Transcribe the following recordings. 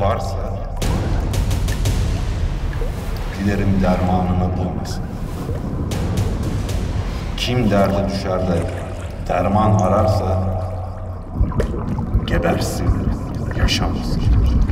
varsa dilerim dermanını bulmasın. Kim derde düşer de derman ararsa gebersin, yaşamasın.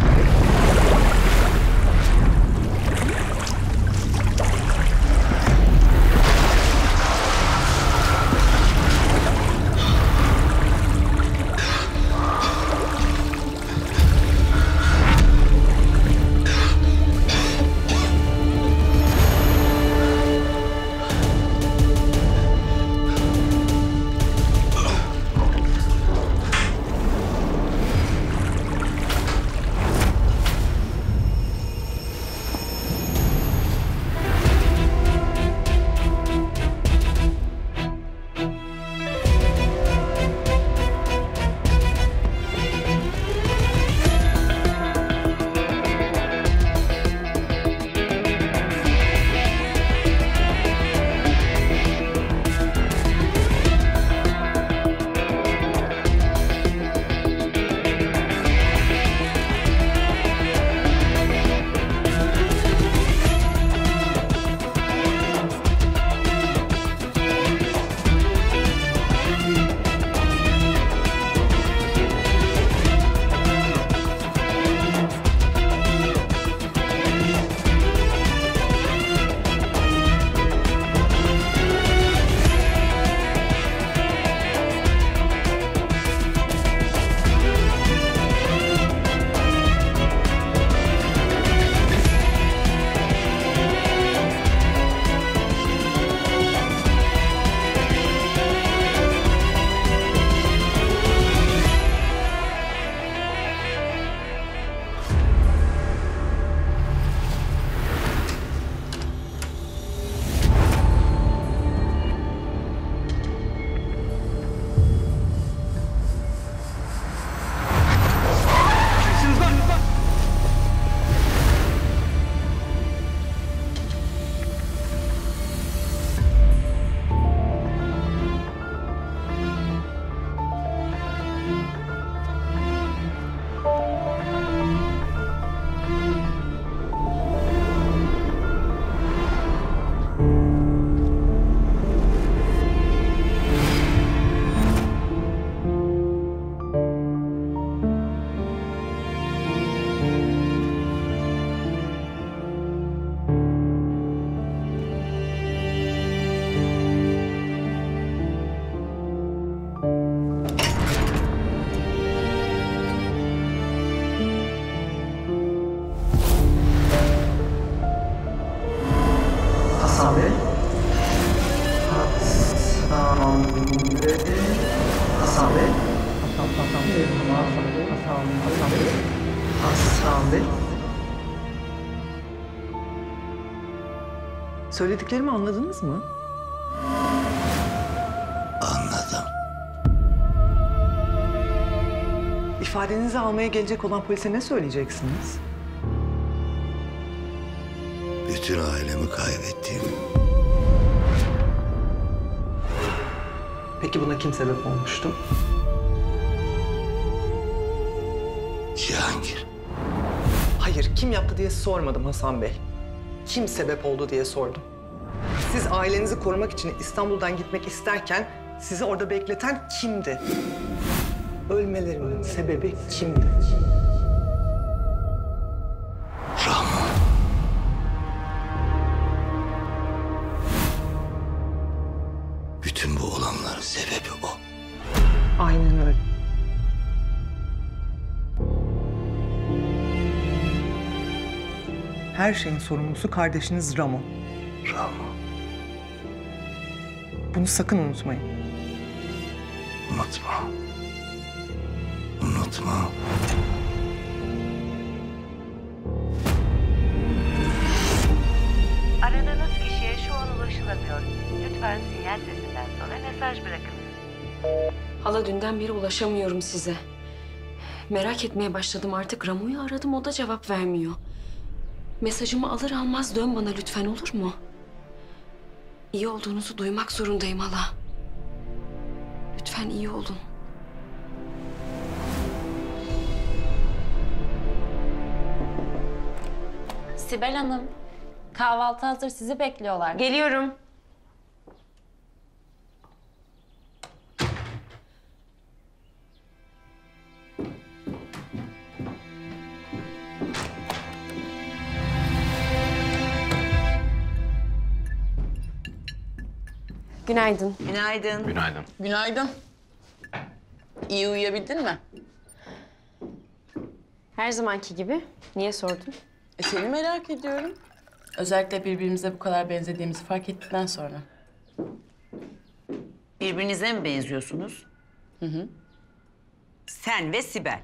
Söylediklerimi anladınız mı? Anladım. İfadenizi almaya gelecek olan polise ne söyleyeceksiniz? Bütün ailemi kaybettim. Peki buna kim sebep olmuştu? Cihangir. Hayır, kim yaptı diye sormadım Hasan Bey. Kim sebep oldu diye sordum. Siz ailenizi korumak için İstanbul'dan gitmek isterken sizi orada bekleten kimdi? Ölmelerinin sebebi kimdi? Rahman. Bütün bu olanların sebebi o. Aynen öyle. Her şeyin sorumlusu kardeşiniz Ramo. Ramo. Bunu sakın unutmayın. Unutma. Unutma. Aradığınız kişiye şu an ulaşılamıyor. Lütfen sinyal sesinden sonra mesaj bırakınız. Hala dünden beri ulaşamıyorum size. Merak etmeye başladım artık. Ramo'yu aradım, o da cevap vermiyor. Mesajımı alır almaz dön bana lütfen, olur mu? İyi olduğunuzu duymak zorundayım hala. Lütfen iyi olun. Sibel Hanım, kahvaltı hazır, sizi bekliyorlar. Geliyorum. Günaydın. Günaydın. Günaydın. Günaydın. İyi uyuyabildin mi? Her zamanki gibi. Niye sordun? Seni merak ediyorum. Özellikle birbirimize bu kadar benzediğimizi fark ettikten sonra. Birbirinize mi benziyorsunuz? Hı. Sen ve Sibel.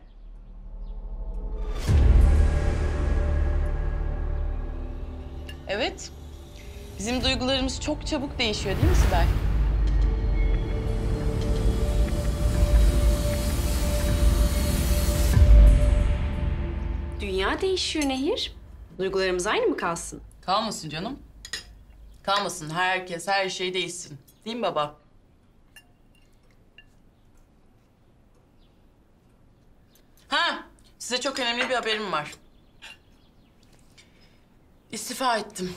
Evet. Bizim duygularımız çok çabuk değişiyor değil mi Sibel? Dünya değişiyor Nehir. Duygularımız aynı mı kalsın? Kalmasın canım. Kalmasın. Herkes, her şey değişsin. Değil mi baba? Ha, size çok önemli bir haberim var. İstifa ettim.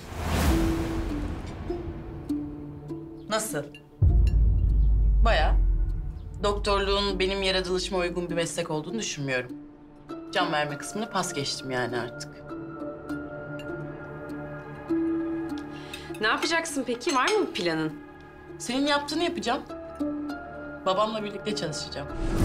Nasıl? Bayağı. Doktorluğun benim yaratılışıma uygun bir meslek olduğunu düşünmüyorum. Can verme kısmını pas geçtim yani artık. Ne yapacaksın peki? Var mı bir planın? Senin yaptığını yapacağım. Babamla birlikte çalışacağım.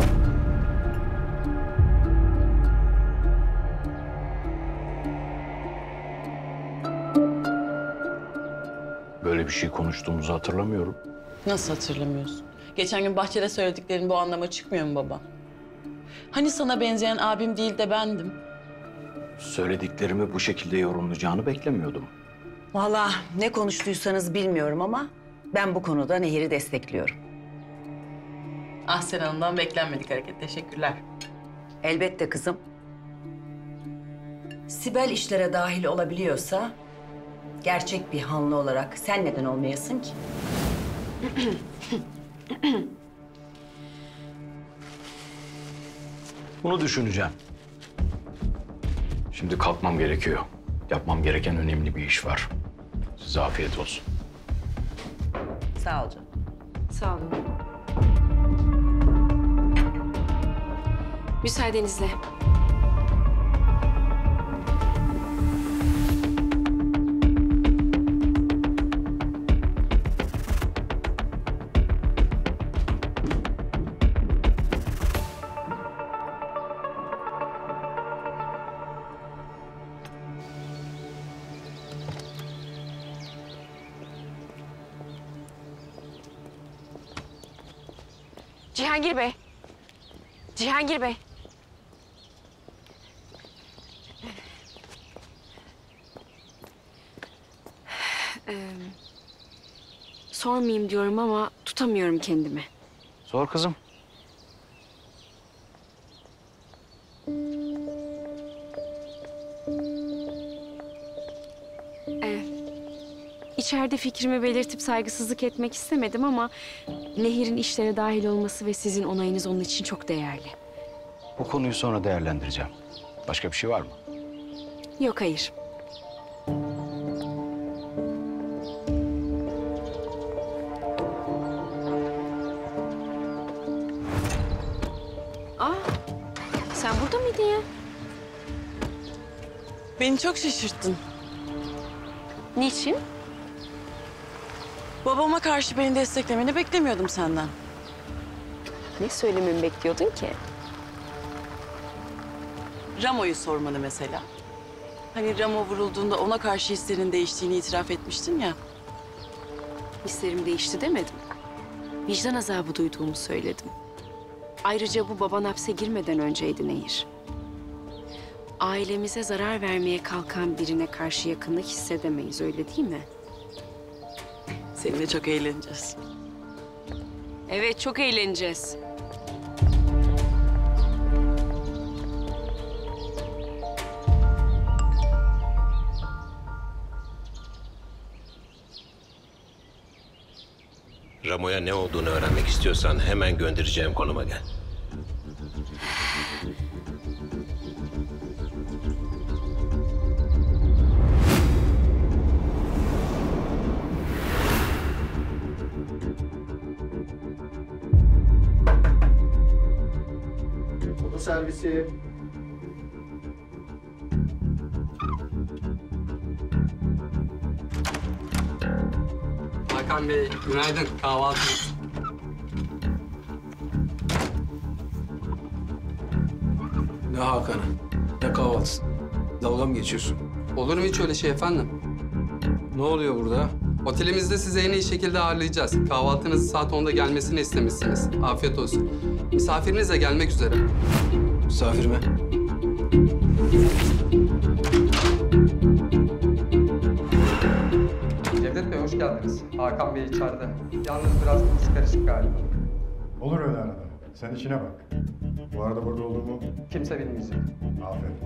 Böyle bir şey konuştuğumuzu hatırlamıyorum. Nasıl hatırlamıyorsun? Geçen gün bahçede söylediklerin bu anlama çıkmıyor mu baba? Hani sana benzeyen abim değil de bendim? Söylediklerimi bu şekilde yorumlayacağını beklemiyordum. Vallahi ne konuştuysanız bilmiyorum ama ben bu konuda Nehir'i destekliyorum. Ahsen Hanım'dan beklenmedik hareket. Teşekkürler. Elbette kızım. Sibel işlere dahil olabiliyorsa gerçek bir hanlı olarak sen neden olmayasın ki? Bunu düşüneceğim. Şimdi kalkmam gerekiyor. Yapmam gereken önemli bir iş var. Size afiyet olsun. Sağ ol canım. Sağ olun. Müsaadenizle. Cihangir Bey. Cihangir Bey. Sormayayım diyorum ama tutamıyorum kendimi. Sor kızım. İçeride fikrimi belirtip saygısızlık etmek istemedim ama Nehir'in işlere dahil olması ve sizin onayınız onun için çok değerli. Bu konuyu sonra değerlendireceğim. Başka bir şey var mı? Yok, hayır. Sen burada mıydın ya? Beni çok şaşırttın. Niçin? Babama karşı beni desteklemeni beklemiyordum senden. Ne söylememi bekliyordun ki? Ramo'yu sormanı mesela. Hani Ramo vurulduğunda ona karşı hislerin değiştiğini itiraf etmiştin ya. Hislerim değişti demedim. Vicdan azabı duyduğumu söyledim. Ayrıca bu baban hapse girmeden önceydi Nehir. Ailemize zarar vermeye kalkan birine karşı yakınlık hissedemeyiz, öyle değil mi? Seninle çok eğleneceğiz. Evet, çok eğleneceğiz. Ramo'ya ne olduğunu öğrenmek istiyorsan hemen göndereceğim konuma gel. servisi. Hakan Bey, günaydın. Kahvaltınız. Ne Hakan'ı? Ne kahvaltısı? Dalga mı geçiyorsun? Olur mu hiç öyle şey efendim? Ne oluyor burada? Otelimizde sizi en iyi şekilde ağırlayacağız. Kahvaltınızı saat 10'da gelmesini istemişsiniz. Afiyet olsun. Misafiriniz de gelmek üzere. Misafir mi? Cevdet Bey hoş geldiniz. Hakan Bey içeride. Yalnız biraz kafası karışık galiba. Olur öyle arada. Sen işine bak. Bu arada burada olduğumu Kimse bilmeyecek. aferin.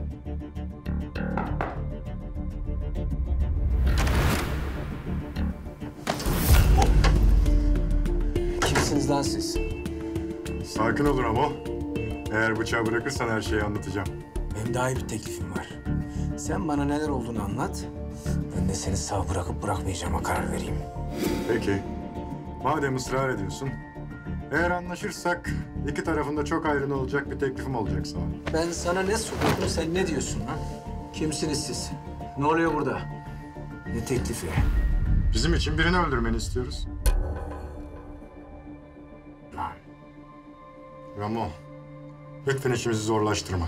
Kimsiniz lan siz? Sakin ol Ramo. Eğer bıçağı bırakırsan her şeyi anlatacağım. Benim daha iyi bir teklifim var. Sen bana neler olduğunu anlat. Ben de seni sağ bırakıp bırakmayacağıma karar vereyim. Peki. Madem ısrar ediyorsun. Eğer anlaşırsak iki tarafında çok ayrına olacak bir teklifim olacak sana. Ben sana ne sordum, sen ne diyorsun lan? Kimsiniz siz? Ne oluyor burada? Ne teklifi? Bizim için birini öldürmeni istiyoruz. Lan. Ramo, lütfen işimizi zorlaştırma.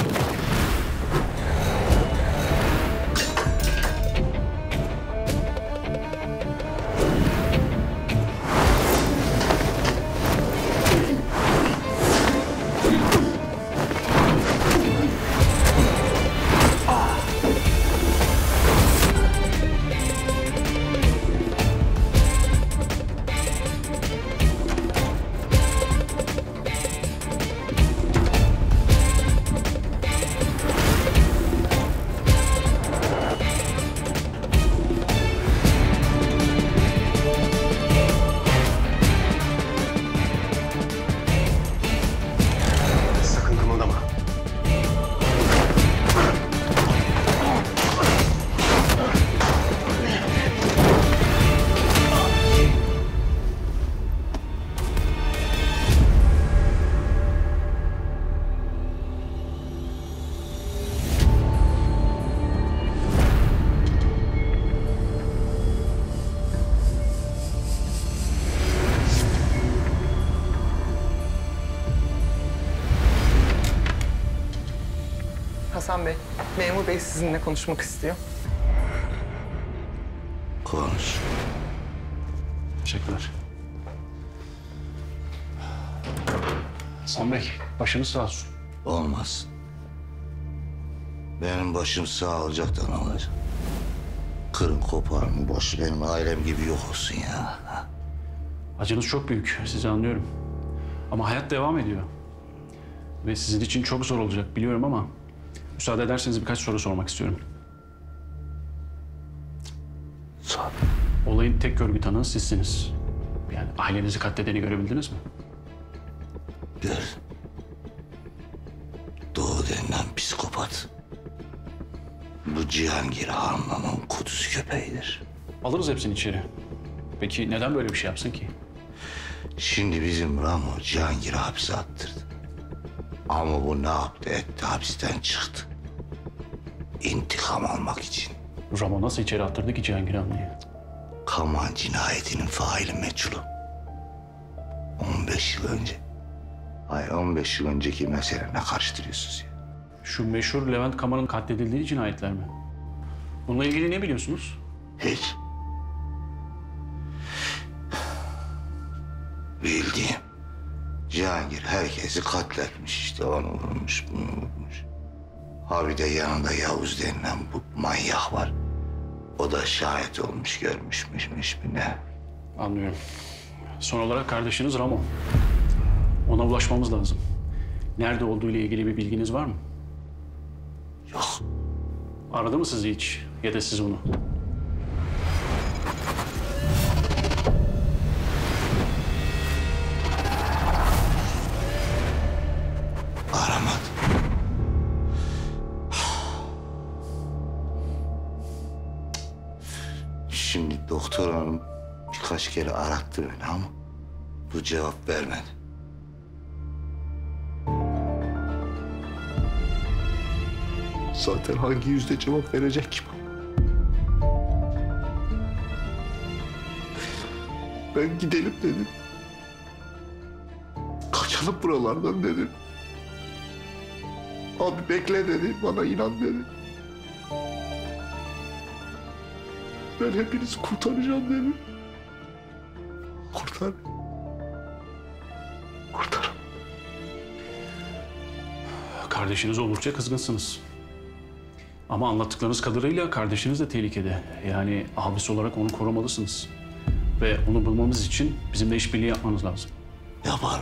Sakın kımıldama. Hasan Bey, memur bey sizinle konuşmak istiyor. Konuş. Teşekkürler. Hasan Bey, başınız sağ olsun. Olmaz. Benim başım sağ olacaktan olacak. Kırın koparın boş benim ailem gibi yok olsun ya. Acınız çok büyük, sizi anlıyorum. Ama hayat devam ediyor. Ve sizin için çok zor olacak biliyorum ama... müsaade ederseniz birkaç soru sormak istiyorum. Sor. Olayın tek görgü tanığı sizsiniz. Yani ailenizi katledeni görebildiniz mi? Gör. Doğu denilen psikopat. Bu Cihangir Hanlı'nın kuduz köpeğidir. Alırız hepsini içeri. Peki neden böyle bir şey yapsın ki? Şimdi bizim Ramo Cihangir'i hapse attırdı. Ama bu ne yaptı etti hapisten çıktı. İntikam almak için. Ramo nasıl içeri attırdı ki Cihangir Hanlı'yı? Kaman cinayetinin faili meçhulu. 15 yıl önce. Ay 15 yıl önceki mesele ne karıştırıyorsunuz ya? Şu meşhur Levent Kaman'ın katledildiği cinayetler mi? Bununla ilgili ne biliyorsunuz? Hiç. Bildiğim Cihangir herkesi katletmiş işte. Onu vurmuş, bunu vurmuş. Ha bir de yanında Yavuz denilen bu manyak var. O da şahit olmuş, görmüşmüş bir ne? Anlıyorum. Son olarak kardeşiniz Ramo. Ona ulaşmamız lazım. Nerede olduğu ile ilgili bir bilginiz var mı? Yok. Aradı mı sizi hiç? Ya da siz onu? Aramadı. Şimdi doktor hanım birkaç kere arattı beni ama bu cevap vermedi. Zaten hangi yüzle cevap verecek ki bana? Ben gidelim dedim. Kaçalım buralardan dedim. Abi bekle dedi, bana inan dedi. Ben hepinizi kurtaracağım dedi. Kurtar. Kurtar. Kardeşiniz oldukça kızgınsınız. Ama anlattıklarınız kadarıyla kardeşiniz de tehlikede. Yani abisi olarak onu korumalısınız. Ve onu bulmamız için bizimle işbirliği yapmanız lazım. Yaparım.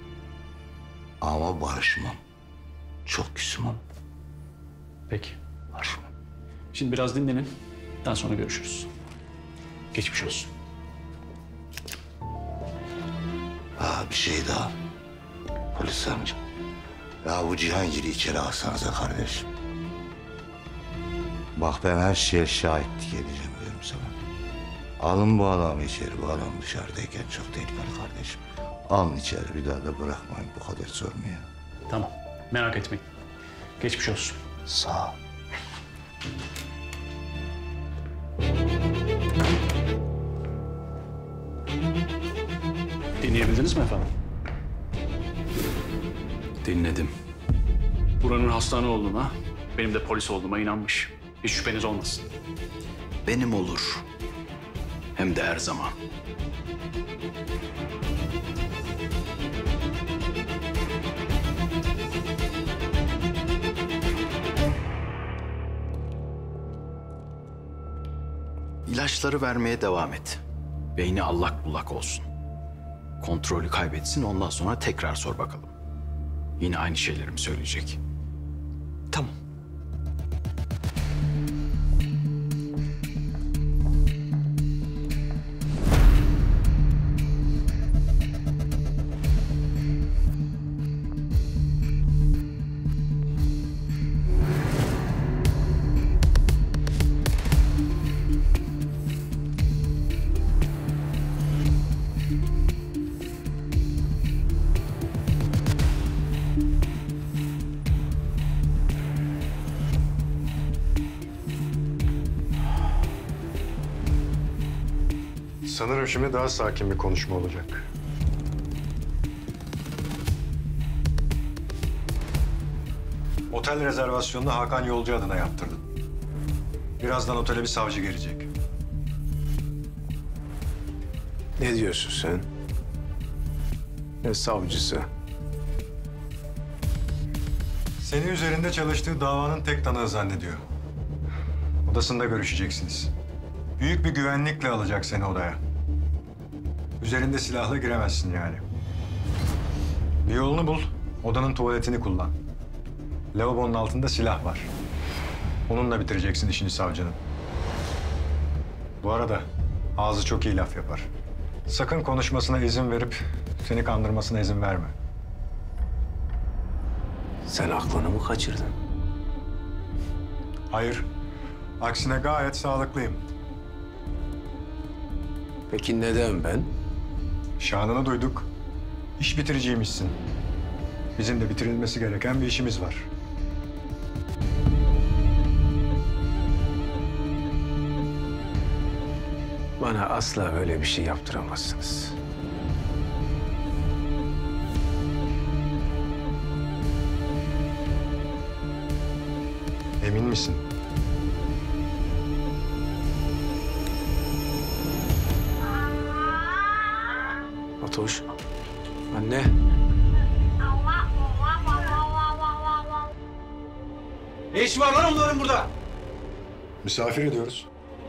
Ama barışmam. Çok küsmem. Peki. Barışmam. Şimdi biraz dinlenin. Daha sonra görüşürüz. Geçmiş olsun. Ha bir şey daha. Polis amca. Ya bu Cihangir'i içeri alsanıza kardeşim. Bak ben her şeye şahitlik edeceğim diyorum sana. Alın bu adamı içeri. Bu adam dışarıdayken çok tehlikeli kardeşim. Alın içeri, bir daha da bırakmayın. Bu kadar zor mu ya? Tamam. Merak etmeyin. Geçmiş olsun. Sağ ol. Dinleyebildiniz mi efendim? Dinledim. Buranın hastane olduğuna, benim de polis olduğuma inanmış. Hiç şüpheniz olmasın. Benim olur. Hem de her zaman. İlaçları vermeye devam et. Beyni allak bullak olsun. Kontrolü kaybetsin, ondan sonra tekrar sor bakalım. Yine aynı şeyleri mi söyleyecek? Tamam. Sanırım şimdi daha sakin bir konuşma olacak. Otel rezervasyonunu Hakan Yolcu adına yaptırdın. Birazdan otele bir savcı gelecek. Ne diyorsun sen? Ne savcısı? Seni üzerinde çalıştığı davanın tek tanığı zannediyor. Odasında görüşeceksiniz. Büyük bir güvenlikle alacak seni odaya. Üzerinde silahla giremezsin yani. Bir yolunu bul, odanın tuvaletini kullan. Lavabonun altında silah var. Onunla bitireceksin işini savcının. Bu arada ağzı çok iyi laf yapar. Sakın konuşmasına izin verip seni kandırmasına izin verme. Sen aklını mı kaçırdın? Hayır, aksine gayet sağlıklıyım. Peki neden ben? Şanını duyduk. İş bitiriciymişsin. Bizim de bitirilmesi gereken bir işimiz var. Bana asla böyle bir şey yaptıramazsınız. Emin misin? Fatoş. Anne. Ne işi var lan onların burada? Misafir ediyoruz.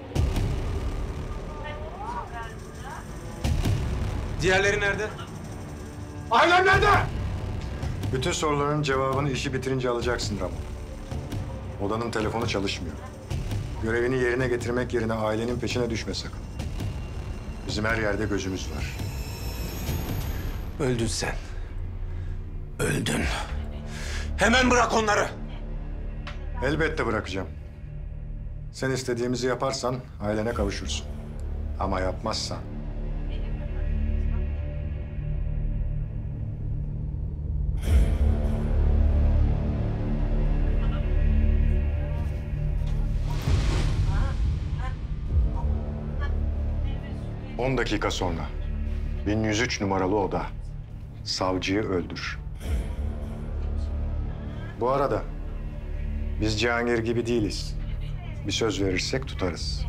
Diğerleri nerede? Ailem nerede? Bütün soruların cevabını işi bitirince alacaksın Ramo. Odanın telefonu çalışmıyor. Görevini yerine getirmek yerine ailenin peşine düşme sakın. Bizim her yerde gözümüz var. Öldün sen. Öldün. Hemen bırak onları. Elbette bırakacağım. Sen istediğimizi yaparsan ailene kavuşursun. Ama yapmazsan... 10 dakika sonra 1103 numaralı oda. Savcıyı öldür. Bu arada biz Cihangir gibi değiliz. Bir söz verirsek tutarız.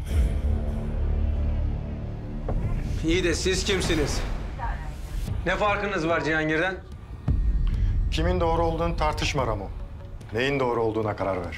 İyi de siz kimsiniz? Ne farkınız var Cihangir'den? Kimin doğru olduğunu tartışma Ramo. Neyin doğru olduğuna karar ver.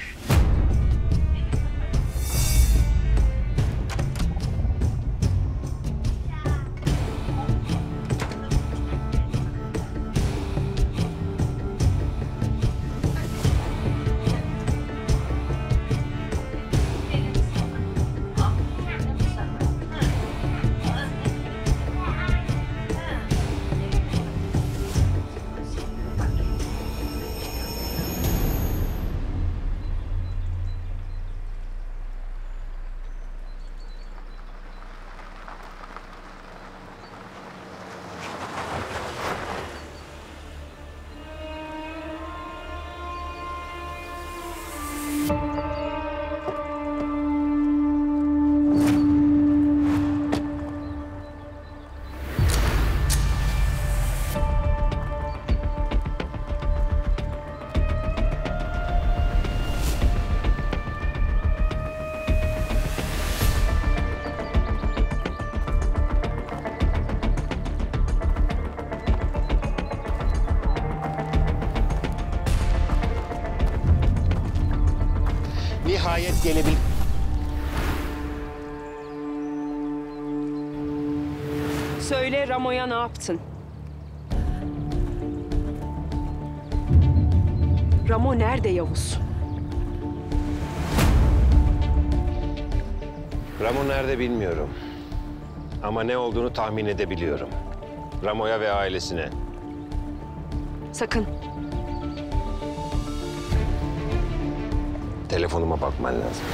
Nihayet gelebil... Söyle Ramo'ya ne yaptın? Ramo nerede Yavuz? Ramo nerede bilmiyorum. Ama ne olduğunu tahmin edebiliyorum. Ramo'ya ve ailesine. Sakın. Telefonuma bakman lazım.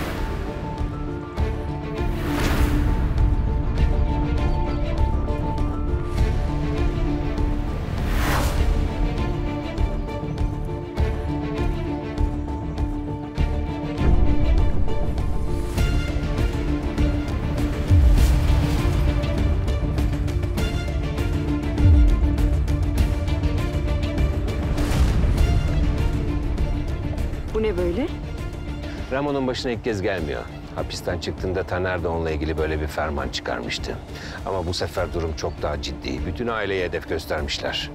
Bu ne böyle? Ramo'nun başına ilk kez gelmiyor. Hapisten çıktığında Taner de onunla ilgili böyle bir ferman çıkarmıştı. Ama bu sefer durum çok daha ciddi. Bütün aileye hedef göstermişler.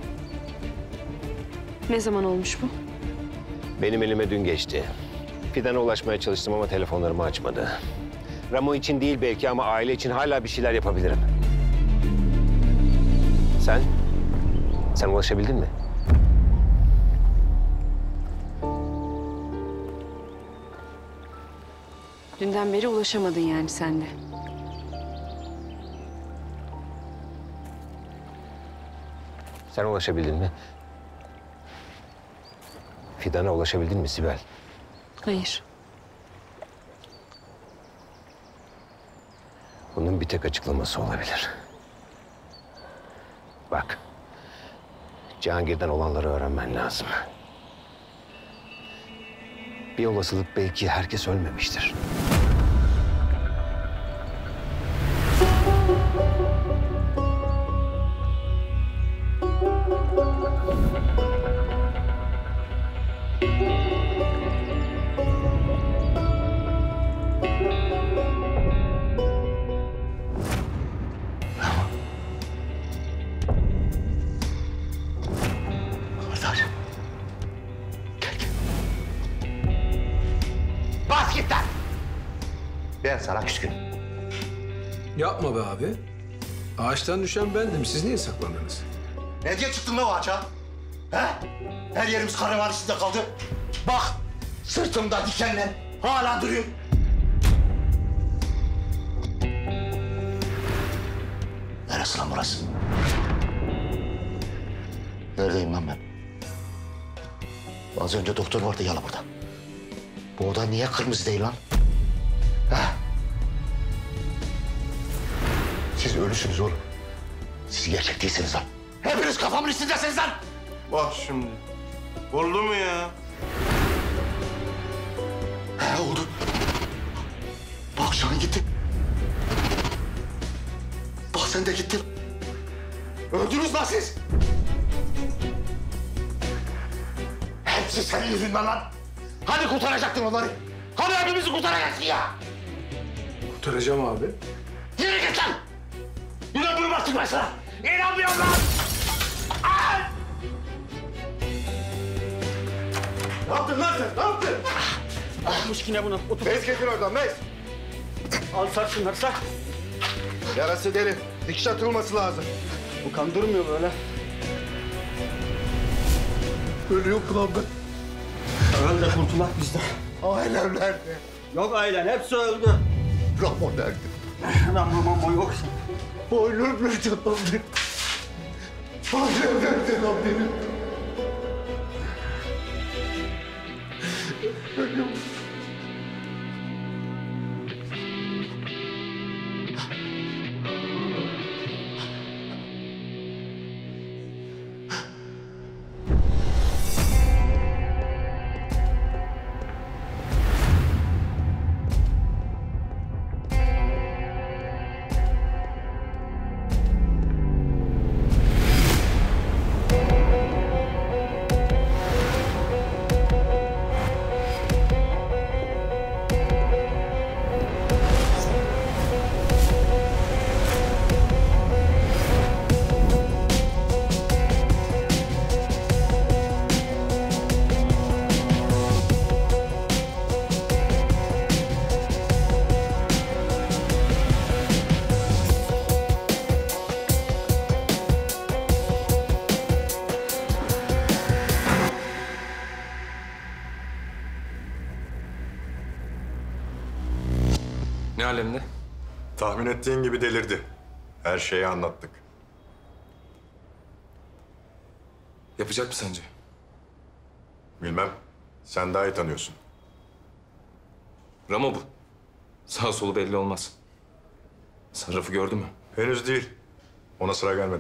Ne zaman olmuş bu? Benim elime dün geçti. Fidan'a ulaşmaya çalıştım ama telefonlarımı açmadı. Ramo için değil belki ama aile için hala bir şeyler yapabilirim. Sen ulaşabildin mi? Dünden beri ulaşamadın yani sen de. Sen ulaşabildin mi? Fidan'a ulaşabildin mi Sibel? Hayır. Bunun bir tek açıklaması olabilir. Bak, Cihangir'den olanları öğrenmen lazım. Bir olasılık belki herkes ölmemiştir. Bas git lan! Ben sana küskünüm. Yapma be abi. Ağaçtan düşen bendim. Siz niye saklandınız? Ne diye çıktın be o ağaça? He? Her yerimiz karavan içinde kaldı. Bak, sırtımda dikenler hala duruyor. Neresi lan burası? Neredeyim lan ben? Az önce doktor vardı yalı burada. Bu oda niye kırmızı değil lan? Ha? Siz ölüsünüz oğlum. Siz gerçek değilsiniz lan. Hepiniz kafamın üstündesiniz lan. Bak şimdi. Oldu mu ya? He oldu. Bak Şahin gitti. sen de gittin. Öldünüz lan siz. Hepsi senin yüzünden lan. Hani kurtaracaktın onları? Hani hepimizi kurtaracaksın ya? Kurtaracağım abi. Yürü git lan! İnanmıyorum artık ben sana! İnanmıyorum lan! Ay! Ne yaptın lan sen? Ne yaptın? Almış yine bunu. Otur. Bez getir oradan, bez! Al sak şunları sak. Yarası derin. Dikiş atılması lazım. Bu kan durmuyor böyle. Ölüyorum lan ben. Öl de kurtulak bizden. Ailem nerede? Yok ailen hepsi öldü. Ramon nerede? Ramon yok. Ailem nerede lan benim? Ailem nerede lan benim? Ölüyorum. Ne alemde? Tahmin ettiğin gibi delirdi. Her şeyi anlattık. Yapacak mı sence? Bilmem. Sen daha iyi tanıyorsun. Ramo bu. Sağ solu belli olmaz. Sarrafı gördü mü? Henüz değil. Ona sıra gelmedi.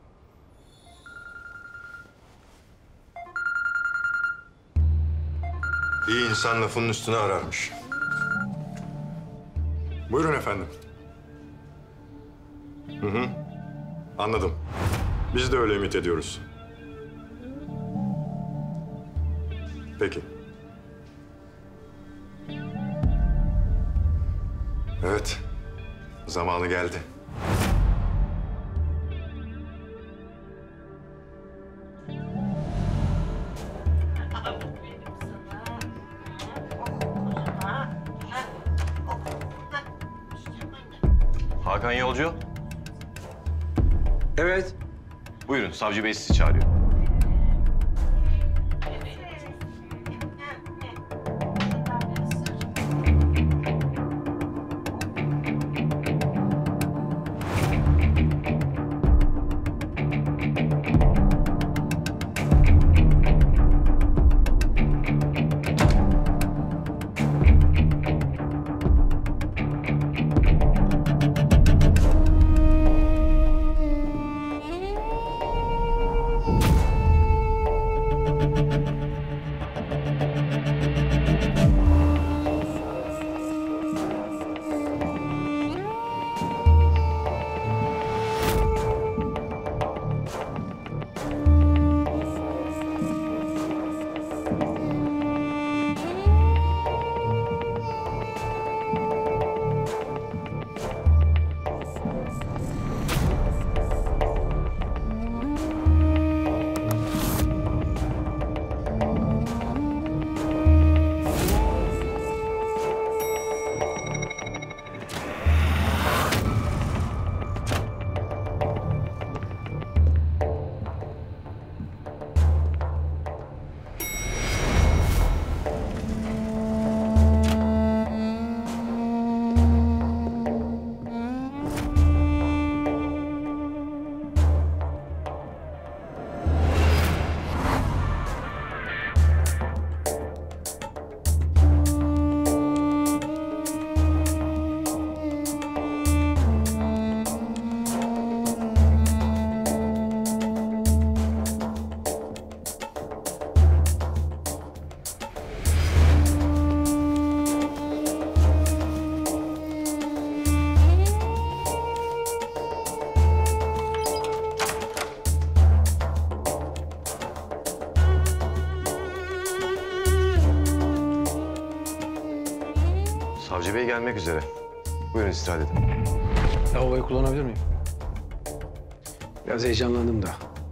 İyi insan lafının üstüne ararmış. Buyurun efendim. Hı. Anladım. Biz de öyle ümit ediyoruz. Peki. Evet. Zamanı geldi. Hakan Yolcu. Evet. Buyurun, savcı bey sizi çağırıyor. Savcı bey gelmek üzere. Buyurun istirahat edin. Lavaboyu kullanabilir miyim? Biraz heyecanlandım da.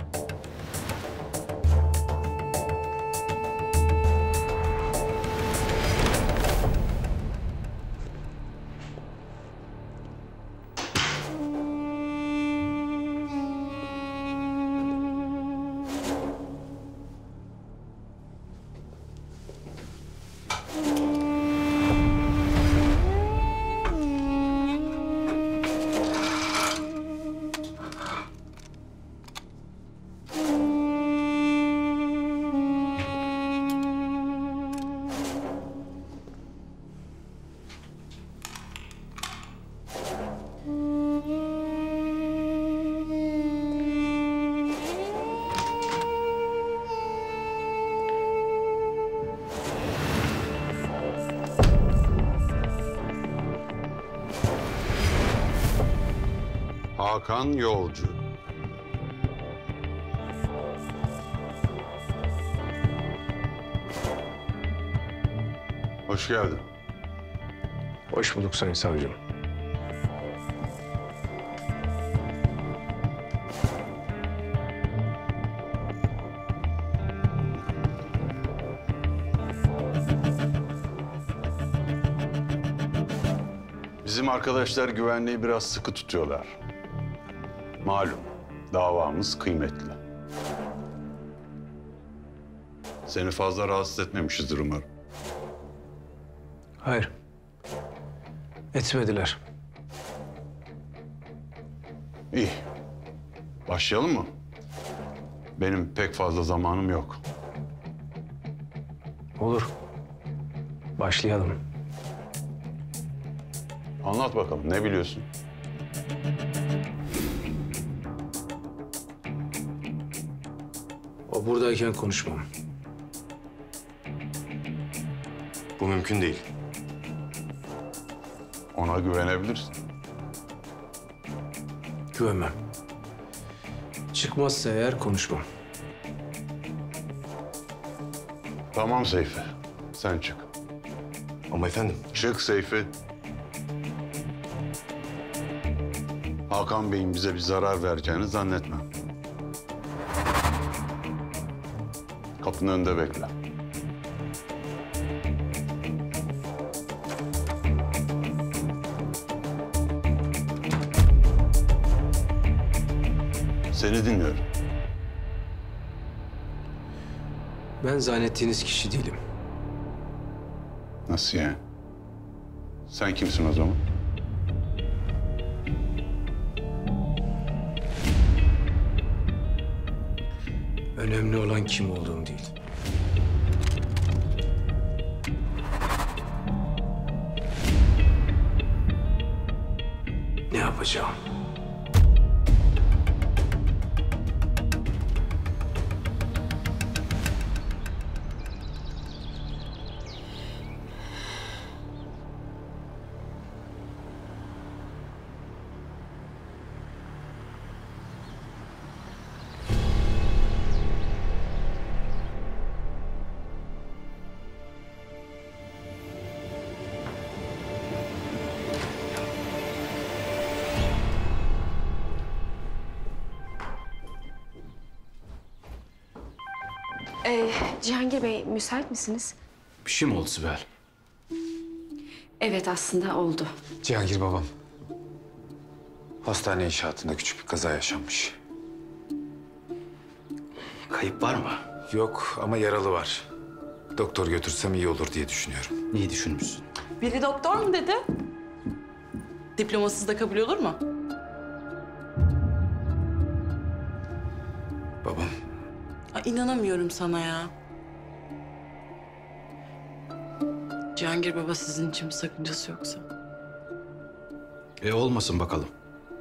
Hakan Yolcu. Hoş geldin. Hoş bulduk Sayın Savcım. Bizim arkadaşlar güvenliği biraz sıkı tutuyorlar. Malum, davamız kıymetli. Seni fazla rahatsız etmemişizdir umarım. Hayır. Etmediler. İyi. Başlayalım mı? Benim pek fazla zamanım yok. Olur. Başlayalım. Anlat bakalım, ne biliyorsun? O buradayken konuşmam. Bu mümkün değil. Ona güvenebilirsin. Güvenmem. Çıkmazsa eğer konuşmam. Tamam Seyfi, sen çık. Ama efendim... Çık Seyfi. Hakan Bey'in bize bir zarar vereceğini zannetmem. Kapının önünde bekle. Seni dinliyorum. Ben zannettiğiniz kişi değilim. Nasıl yani? Sen kimsin o zaman? Önemli olan kim olduğum değil. Ne yapacağım? Cihangir Bey, müsait misiniz? Bir şey mi oldu Sibel? Evet, aslında oldu. Cihangir babam. Hastane inşaatında küçük bir kaza yaşanmış. Kayıp var mı? Yok ama yaralı var. Doktor götürsem iyi olur diye düşünüyorum. İyi düşünmüşsün. Biri doktor mu dedi? Diplomasız da kabul olur mu? Babam. Ay, inanamıyorum sana ya. Cihangir baba sizin için bir sakıncası yoksa. Olmasın bakalım.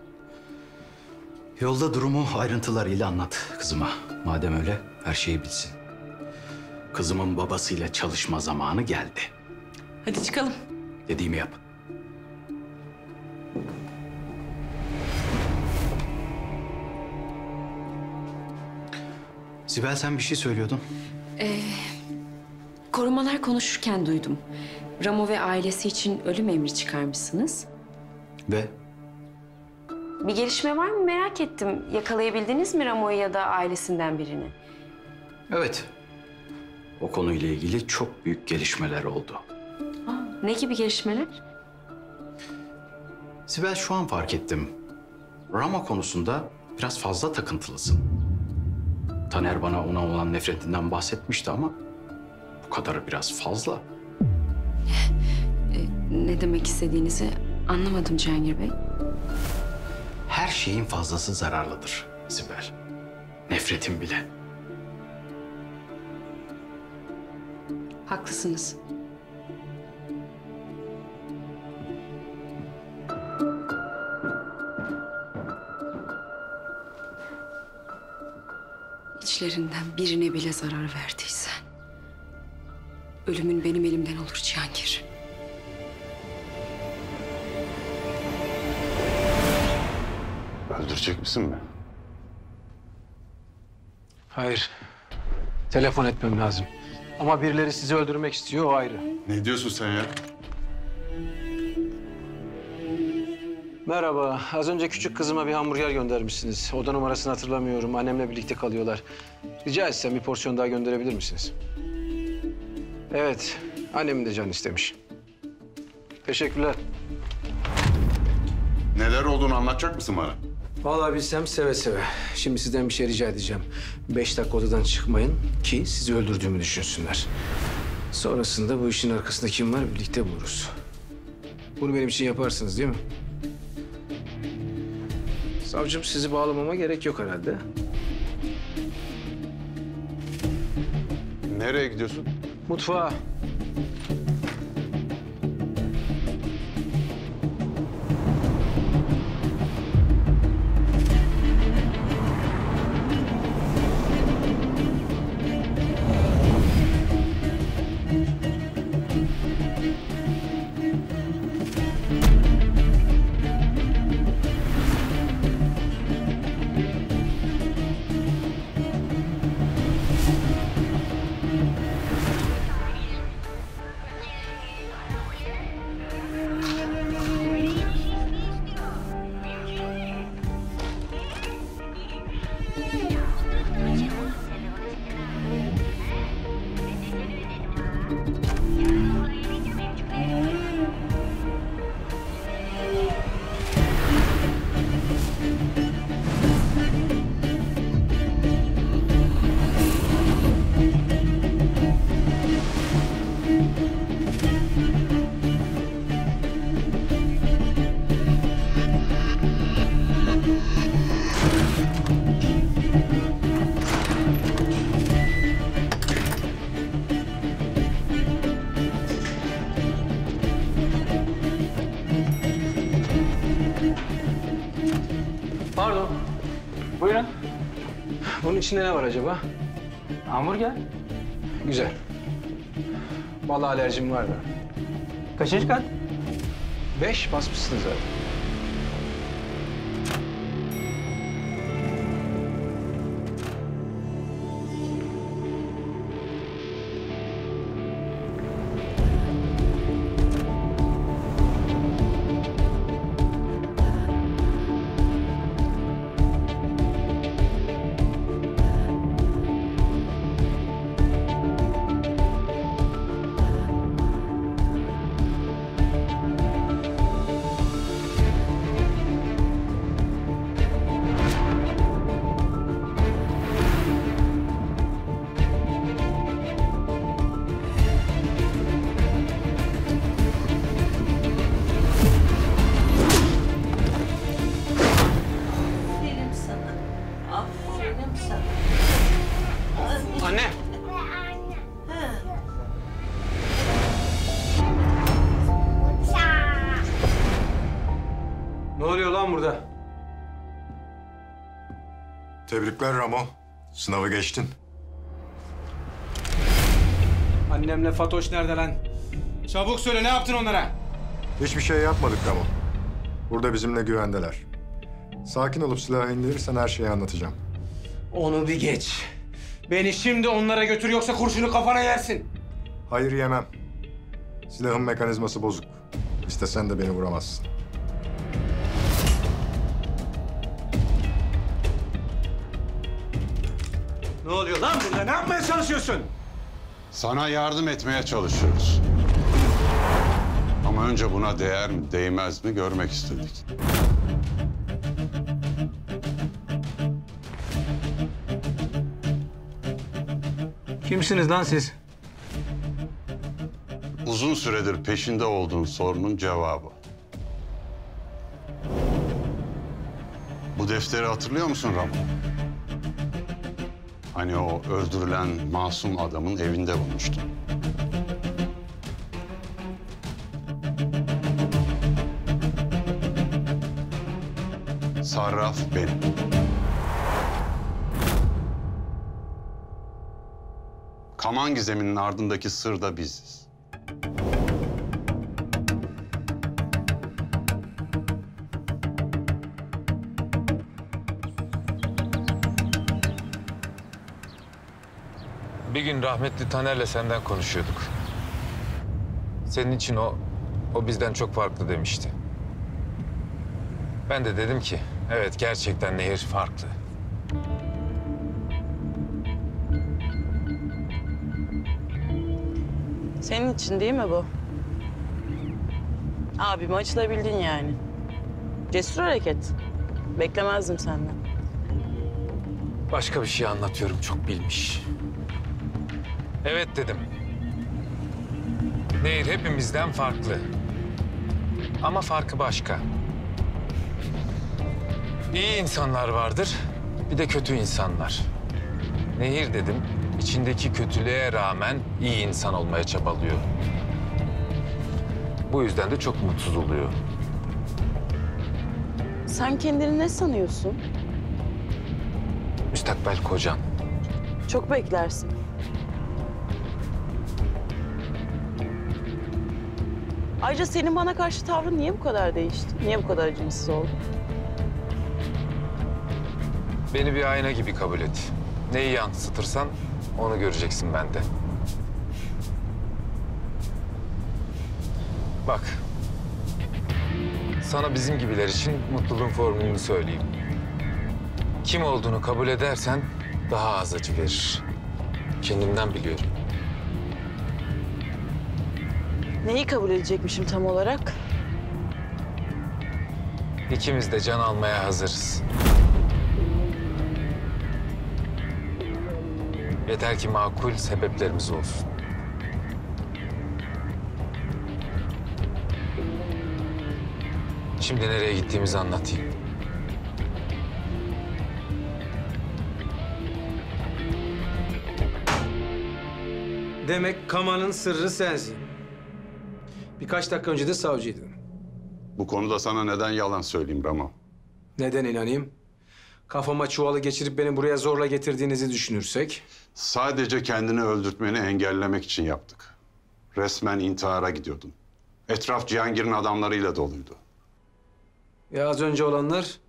Yolda durumu ayrıntılarıyla anlat kızıma. Madem öyle her şeyi bilsin. Kızımın babasıyla çalışma zamanı geldi. Hadi çıkalım. Dediğimi yap. Sibel sen bir şey söylüyordun. Korumalar konuşurken duydum. Ramo ve ailesi için ölüm emri çıkarmışsınız. Ve Bir gelişme var mı merak ettim. Yakalayabildiniz mi Ramo'yu ya da ailesinden birini? evet, o konuyla ilgili çok büyük gelişmeler oldu. Ne gibi gelişmeler? Sibel, şu an fark ettim. Ramo konusunda biraz fazla takıntılısın. Taner bana ona olan nefretinden bahsetmişti ama bu kadarı biraz fazla. Ne demek istediğinizi anlamadım Cihangir Bey. Her şeyin fazlası zararlıdır Sibel. Nefretin bile. Haklısınız. İçlerinden birine bile zarar verdiysen... ölümün benim elimden olur Cihangir. Öldürecek misin beni? Hayır. Telefon etmem lazım. Ama birileri sizi öldürmek istiyor, o ayrı. Ne diyorsun sen ya? Merhaba. Az önce küçük kızıma bir hamburger göndermişsiniz. Oda numarasını hatırlamıyorum. Annemle birlikte kalıyorlar. Rica etsem bir porsiyon daha gönderebilir misiniz? Evet. Annemin de canı istemiş. Teşekkürler. Neler olduğunu anlatacak mısın bana? Vallahi bilsem seve seve. Şimdi sizden bir şey rica edeceğim. 5 dakika odadan çıkmayın ki sizi öldürdüğümü düşünsünler. Sonrasında bu işin arkasında kim var birlikte buluruz. Bunu benim için yaparsınız değil mi? Savcım, sizi bağlamama gerek yok herhalde. Nereye gidiyorsun? Mutfağa. Pardon. Buyurun. Bunun içinde ne var acaba? Hamburger. Güzel. Bala alerjim var da. Kaçıncı kat? 5, basmışsınız zaten. Anne! Ne oluyor lan burada? Tebrikler Ramo. Sınavı geçtin. Annemle Fatoş nerede lan? Çabuk söyle, ne yaptın onlara? Hiçbir şey yapmadık Ramo. Burada bizimle güvendeler. Sakin olup silahı indirirsen her şeyi anlatacağım. Onu bir geç. Beni şimdi onlara götür, yoksa kurşunu kafana yersin. Hayır, yemem. Silahın mekanizması bozuk. İstesen de beni vuramazsın. Ne oluyor lan burada? Ne yapmaya çalışıyorsun? Sana yardım etmeye çalışıyoruz. Ama önce buna değer mi, değmez mi görmek istedik. Kimsiniz lan siz? Uzun süredir peşinde olduğun sorunun cevabı. Bu defteri hatırlıyor musun Ramon? Hani o öldürülen masum adamın evinde bulmuştun. Sarraf benim. Kaman gizeminin ardındaki sır da biziz. Bir gün rahmetli Taner'le senden konuşuyorduk. Senin için o bizden çok farklı demişti. Ben de dedim ki, evet gerçekten Nehir farklı. Senin için değil mi bu? Abime açılabildin yani. Cesur hareket. Beklemezdim senden. Başka bir şey anlatıyorum, çok bilmiş. Evet dedim. Nehir hepimizden farklı. Ama farkı başka. İyi insanlar vardır, bir de kötü insanlar. Nehir dedim, içindeki kötülüğe rağmen iyi insan olmaya çabalıyor. Bu yüzden de çok mutsuz oluyor. Sen kendini ne sanıyorsun? Müstakbel kocan. Çok beklersin. Ayrıca senin bana karşı tavrın niye bu kadar değişti? Niye bu kadar acımasız oldu? Beni bir ayna gibi kabul et. Neyi yansıtırsan onu göreceksin bende. Bak. Sana bizim gibiler için mutluluğun formülünü söyleyeyim. Kim olduğunu kabul edersen daha az acı verir. Kendimden biliyorum. Neyi kabul edecekmişim tam olarak? İkimiz de can almaya hazırız. Yeter ki makul sebeplerimiz olsun. Şimdi nereye gittiğimizi anlatayım. Demek Kaman'ın sırrı sensin. Birkaç dakika önce de savcıydın. Bu konuda sana neden yalan söyleyeyim Ramo? Neden inanayım? Kafama çuvalı geçirip beni buraya zorla getirdiğinizi düşünürsek? Sadece kendini öldürtmeni engellemek için yaptık. Resmen intihara gidiyordun. Etraf Cihangir'in adamlarıyla doluydu. Ya az önce olanlar?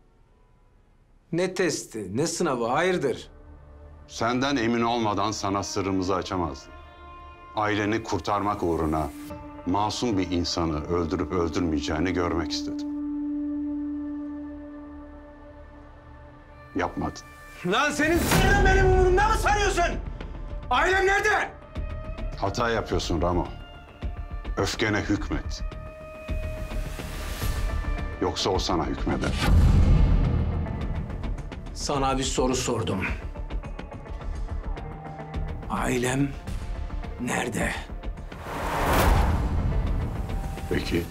Ne testi, ne sınavı, hayırdır? Senden emin olmadan sana sırrımızı açamazdım. Aileni kurtarmak uğruna masum bir insanı öldürüp öldürmeyeceğini görmek istedim. Yapmadın. Lan senin sırrın benim umurumda mı sanıyorsun? Ailem nerede? Hata yapıyorsun Ramo. Öfkene hükmet. Yoksa o sana hükmeder. Sana bir soru sordum. Ailem nerede? Peki.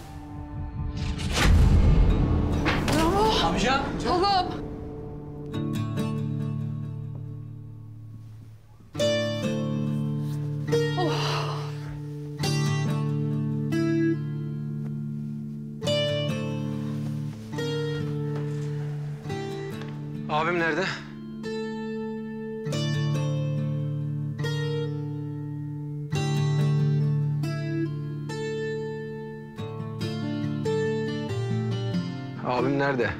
Amca. Oğlum. Abim nerede? Abim nerede?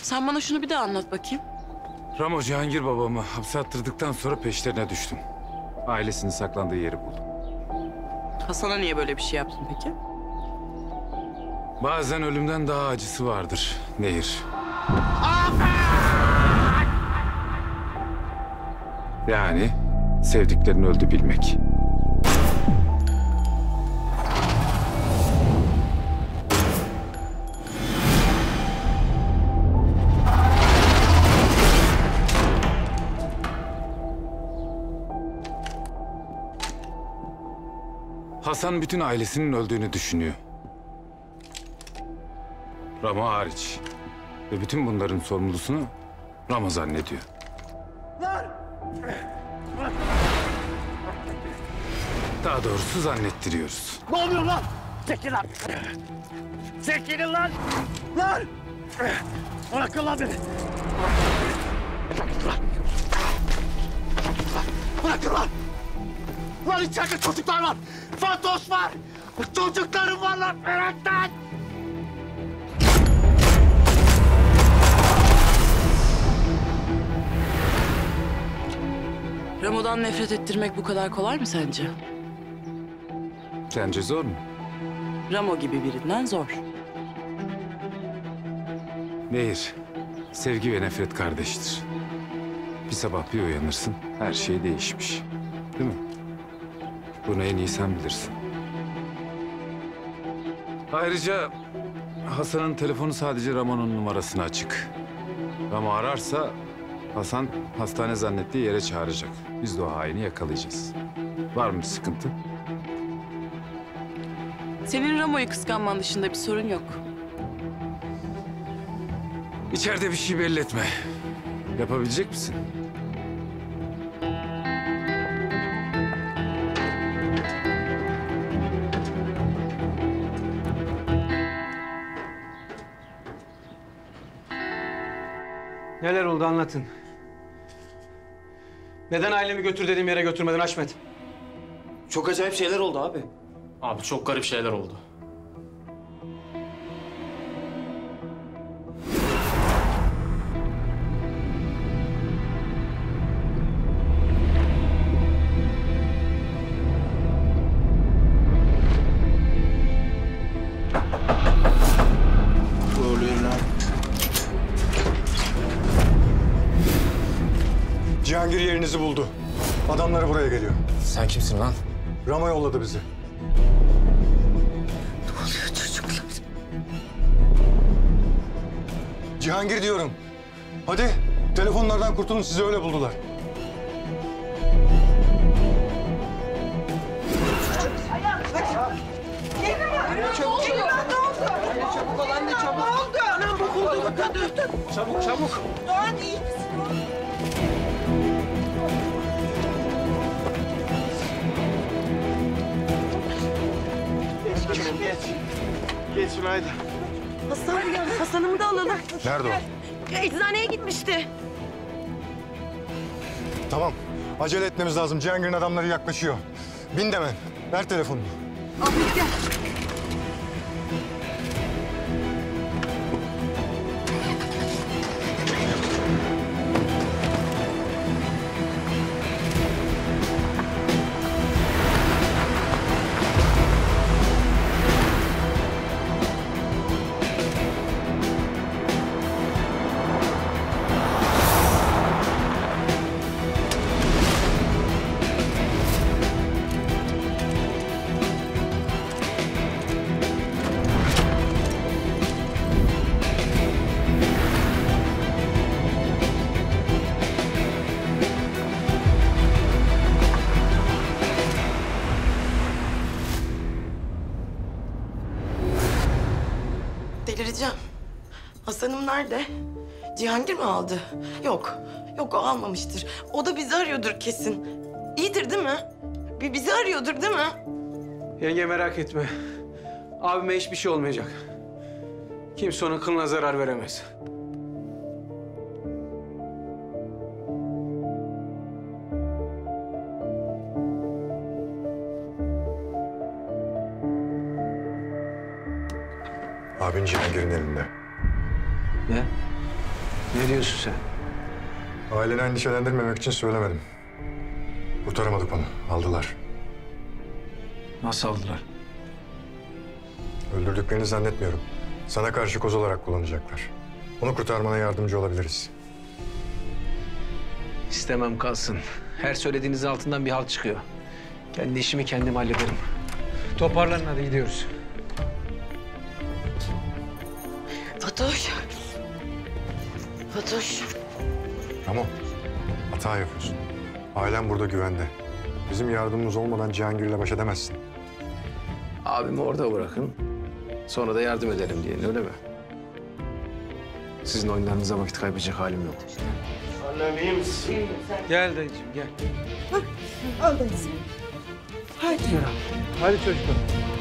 Sen bana şunu bir daha anlat bakayım. Ramo Cihangir babamı hapse attırdıktan sonra peşlerine düştüm. Ailesinin saklandığı yeri buldum. Hasan'a niye böyle bir şey yaptın peki? Bazen ölümden daha acısı vardır Nehir. Yani sevdiklerini öldü bilmek. Hasan bütün ailesinin öldüğünü düşünüyor. Ramo hariç. Ve bütün bunların sorumlusunu Ramo zannediyor. Daha doğrusu zannettiriyoruz. Ne oluyor lan? Çekil lan! Çekilin lan! Lan! Bırakın lan beni! Bırakın lan! Lan içeride çocuklar var! Fantos var! Çocuklarım var lan! Bırak lan! Ramo'dan nefret ettirmek bu kadar kolay mı sence? Sence zor mu? Ramo gibi birinden zor. Nehir, sevgi ve nefret kardeştir. Bir sabah bir uyanırsın, her şey değişmiş. Değil mi? Bunu en iyi sen bilirsin. Ayrıca Hasan'ın telefonu sadece Ramo'nun numarasına açık. Ramo ararsa Hasan hastane zannettiği yere çağıracak. Biz de o haini yakalayacağız. Var mı bir sıkıntı? Senin Ramo'yu kıskanman dışında bir sorun yok. İçeride bir şey belli etme. Yapabilecek misin? Neler oldu anlatın. Neden ailemi götür dediğim yere götürmedin Haşmet? Çok acayip şeyler oldu abi. Abi çok garip şeyler oldu. Ne oluyor lan? Cihangir yerinizi buldu. Adamları buraya geliyor. Sen kimsin lan? Ramo yolladı bizi. Ne oluyor çocuklar? Cihangir diyorum. Hadi telefonlardan kurtulun, sizi öyle buldular. Çabuk ol anne çabuk. Ne oldu? Anam bu buldu. Dur. Çabuk çabuk. Doğan iyi misin? Geç şunu haydi. Hasan ya, Hasan'ımı da alalım. Nerede o? Eczaneye gitmişti. Tamam. Acele etmemiz lazım. Cihangir'in adamları yaklaşıyor. Bin hemen. Ver telefonunu. Abi gel. Delireceğim. Hasan'ım nerede? Cihangir mi aldı? Yok. Yok o almamıştır. O da bizi arıyordur kesin. İyidir değil mi? Bizi arıyordur değil mi? Yenge merak etme. Abime hiçbir şey olmayacak. Kimse onun kılına zarar veremez. Abin Cihangir'in elinde. Ne? Ne diyorsun sen? Aileni endişelendirmemek için söylemedim. Kurtaramadık onu. Aldılar. Nasıl aldılar? Öldürdüklerini zannetmiyorum. Sana karşı koz olarak kullanacaklar. Onu kurtarmana yardımcı olabiliriz. İstemem kalsın. Her söylediğinizin altından bir halt çıkıyor. Kendi işimi kendim hallederim. Toparlanın hadi gidiyoruz. Fatoş. Fatoş. Tamam. Hata yapıyorsun. Ailen burada güvende. Bizim yardımımız olmadan Cihangir'le baş edemezsin. Abimi orada bırakın. Sonra da yardım edelim diyelim, öyle mi? Sizin oyunlarınıza vakit kaybedecek halim yok. Annem iyi misin? Gel dayıcığım gel. Al dayısı. Hadi. Hadi çocuklar.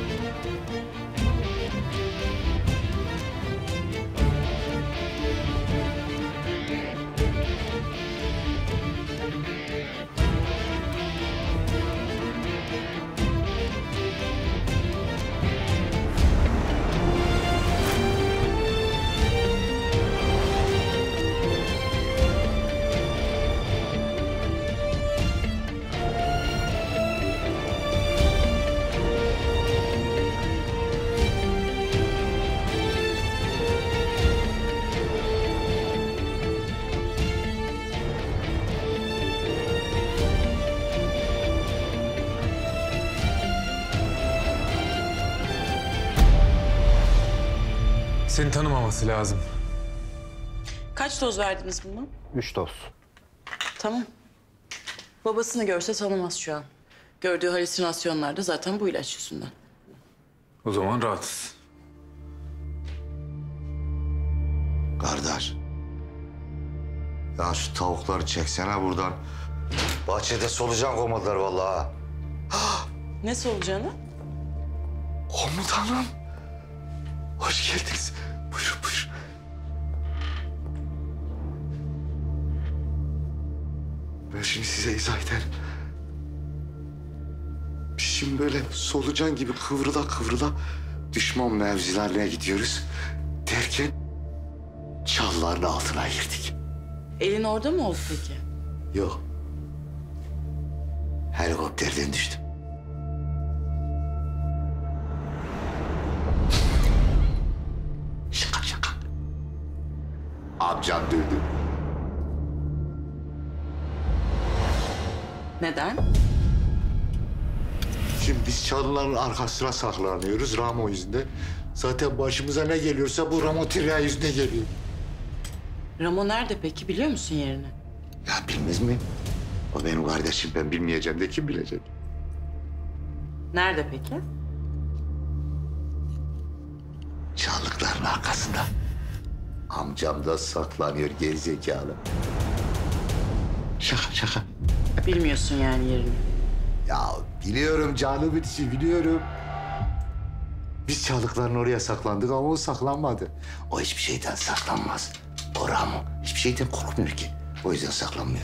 Seni tanımaması lazım. Kaç doz verdiniz bunu? 3 doz. Tamam. Babasını görse tanımaz şu an. Gördüğü halüsinasyonlar da zaten bu ilaç yüzünden. O zaman rahatız. Kardeş. Ya şu tavukları çeksene buradan. Bahçede solucan komadılar vallahi. Ne solucanı? Komutanım. Hoş geldiniz. Buyurun buyurun. Ben şimdi size izah ederim. Biz şimdi böyle solucan gibi kıvrıla kıvrıla düşman mevzilerine gidiyoruz. Derken çalların altına girdik. Elin orada mı oldu peki? Yok. Helikopterden düştüm. Şaka şaka. Amcam dövdü. Neden? Şimdi biz çalıların arkasına saklanıyoruz Ramo yüzünden. Zaten başımıza ne geliyorsa bu Ramo Tirya yüzüne geliyor. Ramo nerede peki? Biliyor musun yerini? Ya bilmez miyim? O benim kardeşim, ben bilmeyeceğim de kim bilecek? Nerede peki? Çallıkların arkasında. Amcam da saklanıyor gerizekalı. Şaka şaka. Bilmiyorsun yani yerini. Ya biliyorum canım içi biliyorum. Biz çallıkların oraya saklandık ama o saklanmadı. O hiçbir şeyden saklanmaz. O Ramo hiçbir şeyden korkmuyor ki. O yüzden saklanmıyor.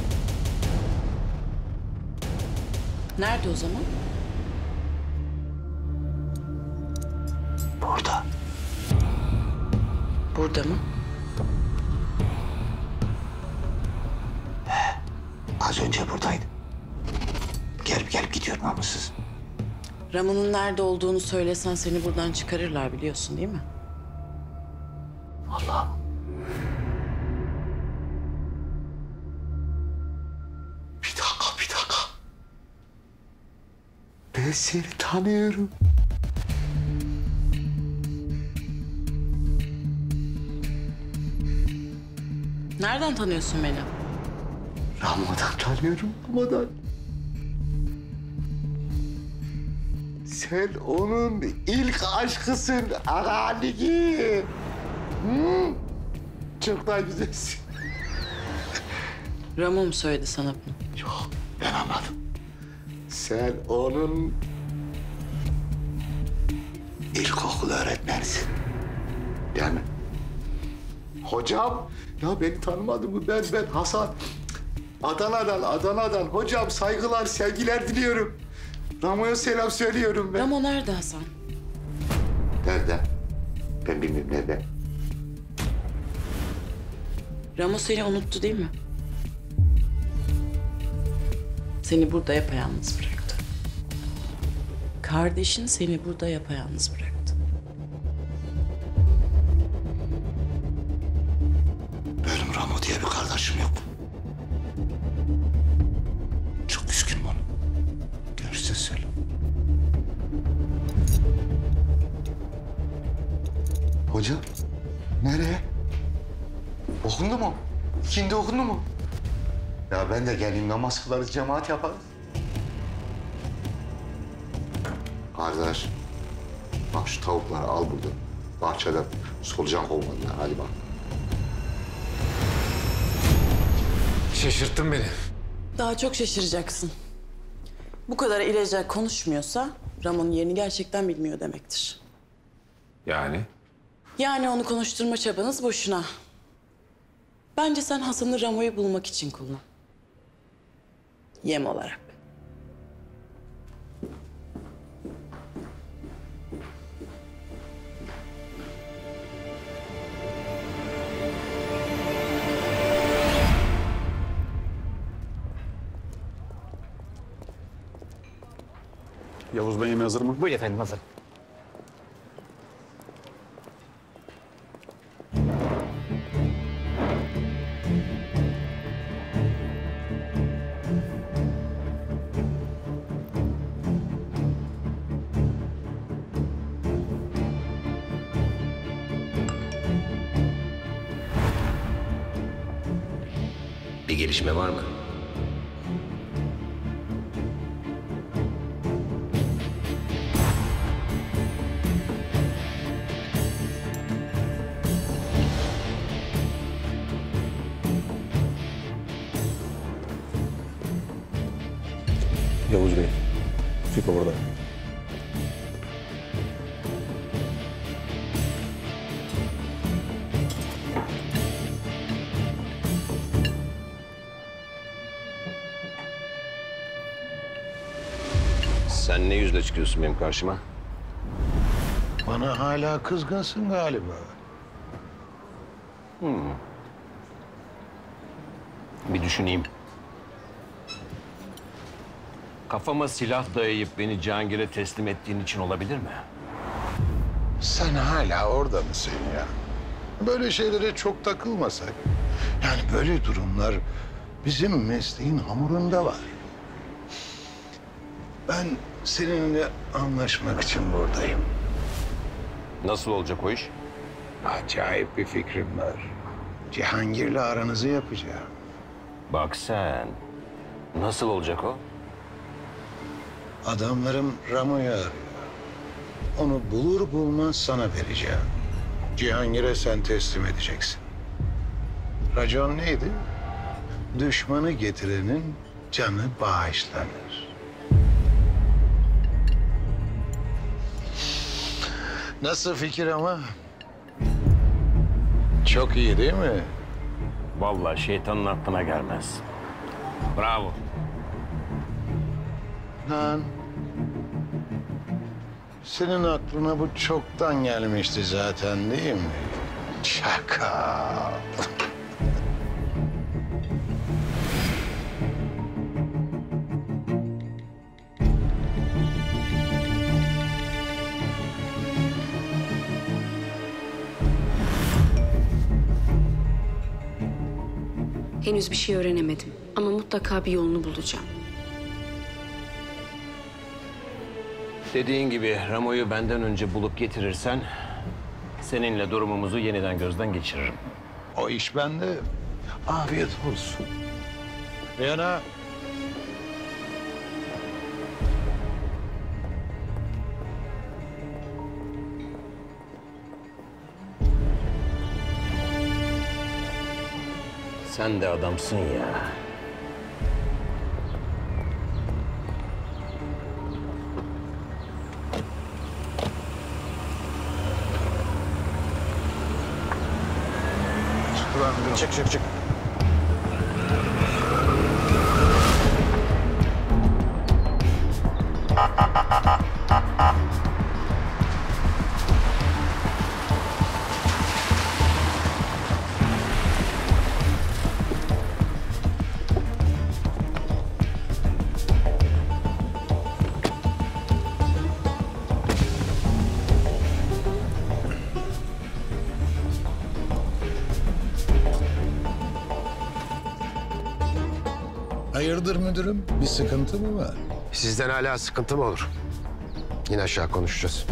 Nerede o zaman? Burada. Burada mı? Az önce buradaydı. Gelip gidiyor namussuz. Ramo'nun nerede olduğunu söylesen seni buradan çıkarırlar biliyorsun değil mi? Allah'ım. Bir dakika. Ben seni tanıyorum. Nereden tanıyorsun beni? Ramo'dan tanıyorum, Ramo'dan. Sen onun ilk aşkısın, Agaligi. Çok daha güzelsin. Ramo mu söyledi sana bunu? Yok, ben anladım. Sen onun ilkokul öğretmenisin. Değil mi? Hocam, ya beni tanımadı mı? Ben Hasan. Adana'dan. Hocam saygılar, sevgiler diliyorum. Ramo'ya selam söylüyorum ben. Ramo nerede Hasan? Nerede? Ben bilmiyorum nerede. Ramo seni unuttu değil mi? Seni burada yapayalnız bıraktı. Kardeşin seni burada yapayalnız bıraktı. Benim Ramo diye bir kardeşim yok. Çok üzgünüm onu. Görüşürüz Selim. Hoca, nereye? Okundu mu? İkindi okundu mu? Ya ben de geleyim, namaz kılarız, cemaat yaparız. Kardeş, bak şu tavukları al burada. Bahçeden solucan kovmadılar. Hadi bak. Şaşırttın beni. Daha çok şaşıracaksın. Bu kadar ilacak konuşmuyorsa Ramo'nun yerini gerçekten bilmiyor demektir. Yani? Yani onu konuşturma çabanız boşuna. Bence sen Hasan'ı Ramo'yu bulmak için kullan. Yem olarak. Yavuz Bey yemeği hazır mı? Buyurun efendim, hazır. Bir gelişme var mı? Yavuz Bey, Fiko burada. Sen ne yüzle çıkıyorsun benim karşıma? Bana hala kızgınsın galiba. Bir düşüneyim. Kafama silah dayayıp beni Cihangir'e teslim ettiğin için olabilir mi? Sen hala orada mısın ya? Böyle şeylere çok takılmasak. Yani böyle durumlar bizim mesleğin hamurunda var. Ben seninle anlaşmak için buradayım. Nasıl olacak o iş? Acayip bir fikrim var. Cihangir'le aranızı yapacağım. Bak sen. Nasıl olacak o? Adamlarım Ramo'yu arıyor. Onu bulur bulmaz sana vereceğim. Cihangir'e sen teslim edeceksin. Racon neydi? Düşmanı getirenin canı bağışlanır. Nasıl fikir ama? Çok iyi değil mi? Vallahi şeytanın aklına gelmez. Bravo. Lan. Senin aklına bu çoktan gelmişti zaten değil mi? Çakal. Henüz bir şey öğrenemedim ama mutlaka bir yolunu bulacağım. Dediğin gibi Ramo'yu benden önce bulup getirirsen seninle durumumuzu yeniden gözden geçiririm. O iş bende. Afiyet olsun. Reyana. Sen de adamsın ya. Çık çık çık. Hayırdır müdürüm? Bir sıkıntı mı var? Sizden hala sıkıntı mı olur? Yine aşağı konuşacağız.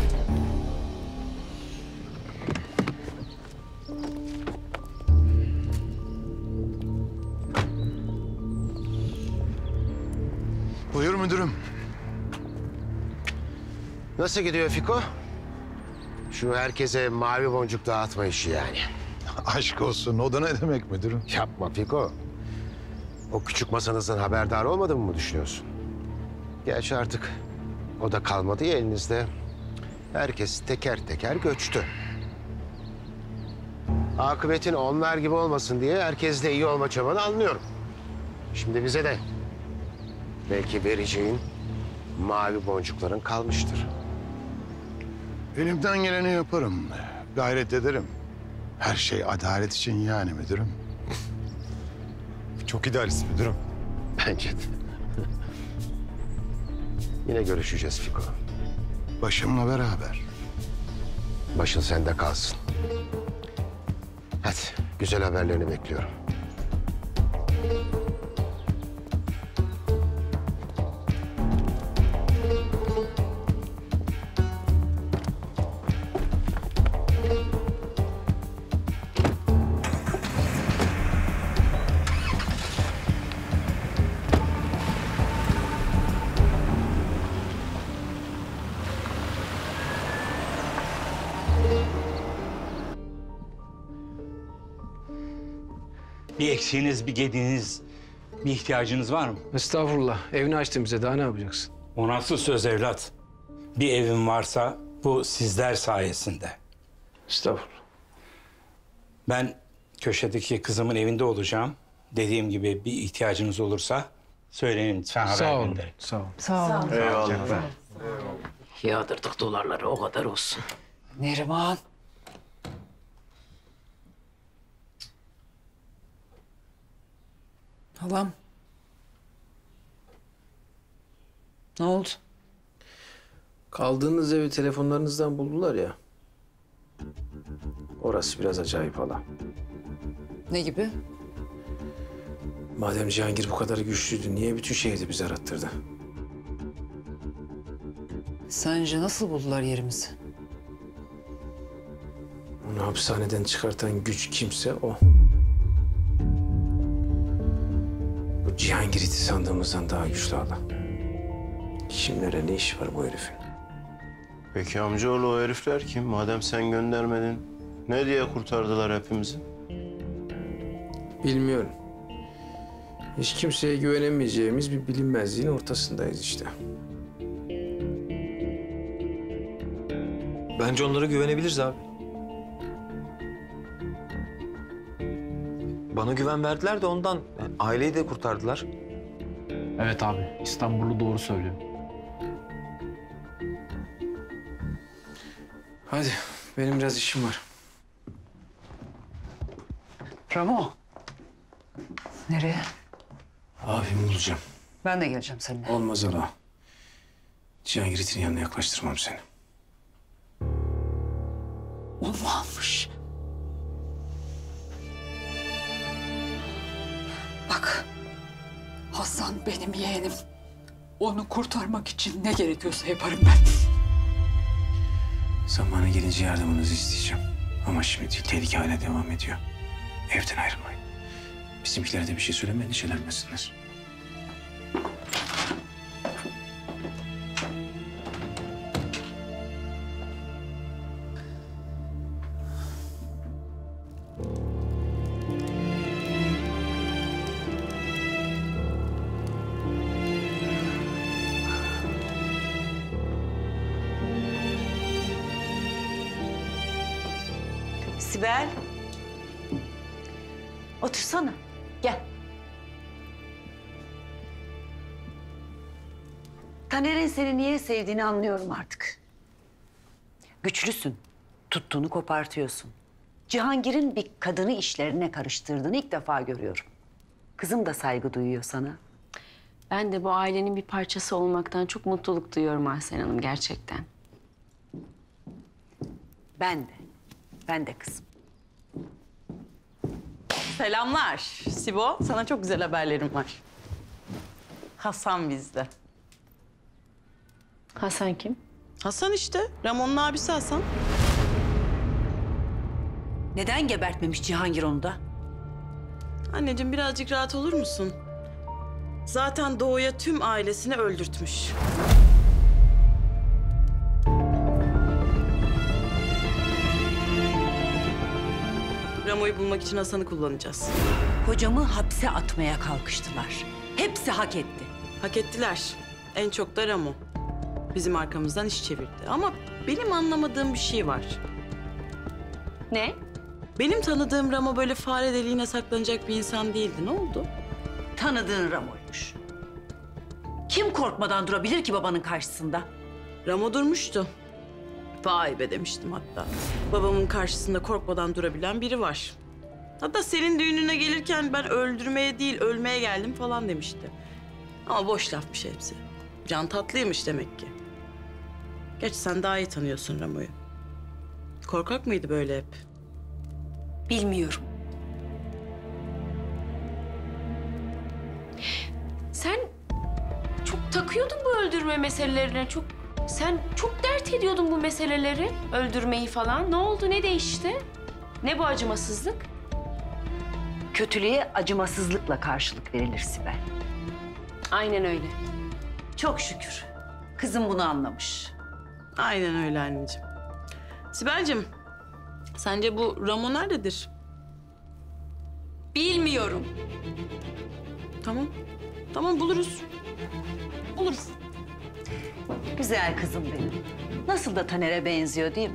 Buyur müdürüm. Nasıl gidiyor Fiko? Şu herkese mavi boncuk dağıtma işi yani. Aşk olsun. O da ne demek müdürüm? Yapma Fiko. O küçük masanızdan haberdar olmadığımı mı düşünüyorsun? Gerçi artık o da kalmadı ya elinizde. Herkes teker teker göçtü. Akıbetin onlar gibi olmasın diye herkesle iyi olma çabanı anlıyorum. Şimdi bize de belki vereceğin mavi boncukların kalmıştır. Elimden geleni yaparım. Gayret ederim. Her şey adalet için yani müdürüm. Çok idealist müdürüm. Bence de. Yine görüşeceğiz Fiko. Başımla beraber. Başın sende kalsın. Hadi güzel haberlerini bekliyorum. Bir eksiğiniz, bir gediğiniz, bir ihtiyacınız var mı? Estağfurullah. Evini açtın bize. Daha ne yapacaksın? O nasıl söz evlat? Bir evim varsa bu sizler sayesinde. Estağfurullah. Ben köşedeki kızımın evinde olacağım. Dediğim gibi bir ihtiyacınız olursa söyleyin lütfen haber gönderin. Sağ olun. Sağ olun. Eyvallah. Yağdırdık dolarları o kadar olsun. Neriman. Halam. Ne oldu? Kaldığınız evi telefonlarınızdan buldular ya. Orası biraz acayip hala. Ne gibi? Madem Cihangir bu kadar güçlüydü, niye bütün şehri bize arattırdı? Sence nasıl buldular yerimizi? Onu hapishaneden çıkartan güç kimse o. Bu Cihangir iti sandığımızdan daha güçlü hala. Kimlere ne iş var bu herifin? Peki amcaoğlu o herifler kim? Madem sen göndermedin, ne diye kurtardılar hepimizi? Bilmiyorum. Hiç kimseye güvenemeyeceğimiz bir bilinmezliğin ortasındayız işte. Bence onlara güvenebiliriz abi. Bana güven verdiler de ondan. Yani aileyi de kurtardılar. Evet abi, İstanbullu doğru söylüyor. Hadi, benim biraz işim var. Ramo. Nereye? Abimi bulacağım. Ben de geleceğim seninle. Olmaz hala. Cihangir itinin yanına yaklaştırmam seni. O mu almış? Bak, Hasan benim yeğenim. Onu kurtarmak için ne gerekiyorsa yaparım ben. Zamanı gelince yardımınızı isteyeceğim. Ama şimdi tehlike hala devam ediyor. Evden ayrılmayın. Bizimkilere de bir şey söyleme, endişelenmesinler. Sibel. Otursana. Gel. Taner'in seni niye sevdiğini anlıyorum artık. Güçlüsün. Tuttuğunu kopartıyorsun. Cihangir'in bir kadını işlerine karıştırdığını ilk defa görüyorum. Kızım da saygı duyuyor sana. Ben de bu ailenin bir parçası olmaktan çok mutluluk duyuyorum Ahsen Hanım gerçekten. Ben de kızım. Selamlar Sibo. Sana çok güzel haberlerim var. Hasan bizde. Hasan kim? Hasan işte. Ramon'un abisi Hasan. Neden gebertmemiş Cihangir onu da? Anneciğim birazcık rahat olur musun? Zaten Doğu'ya tüm ailesini öldürtmüş. Ramo'yu bulmak için Hasan'ı kullanacağız. Kocamı hapse atmaya kalkıştılar. Hepsi hak etti. Hak ettiler. En çok da Ramo. Bizim arkamızdan iş çevirdi. Ama benim anlamadığım bir şey var. Ne? Benim tanıdığım Ramo böyle fare deliğine saklanacak bir insan değildi. Ne oldu? Tanıdığın Ramo'ymuş. Kim korkmadan durabilir ki babanın karşısında? Ramo durmuştu. Vay be demiştim hatta. Babamın karşısında korkmadan durabilen biri var. Hatta senin düğününe gelirken ben öldürmeye değil ölmeye geldim falan demişti. Ama boş lafmış hepsi. Can tatlıymış demek ki. Gerçi sen daha iyi tanıyorsun Ramo'yu. Korkak mıydı böyle hep? Bilmiyorum. Sen çok takıyordun bu öldürme meselelerine. Sen çok dert ediyordun bu meseleleri. Öldürmeyi falan. Ne oldu? Ne değişti? Ne bu acımasızlık? Kötülüğe acımasızlıkla karşılık verilir Sibel. Aynen öyle. Çok şükür. Kızım bunu anlamış. Aynen öyle anneciğim. Sibel'cim, sence bu Ramo nerededir? Bilmiyorum. Tamam. Tamam buluruz. Buluruz. Güzel kızım benim. Nasıl da Taner'e benziyor değil mi?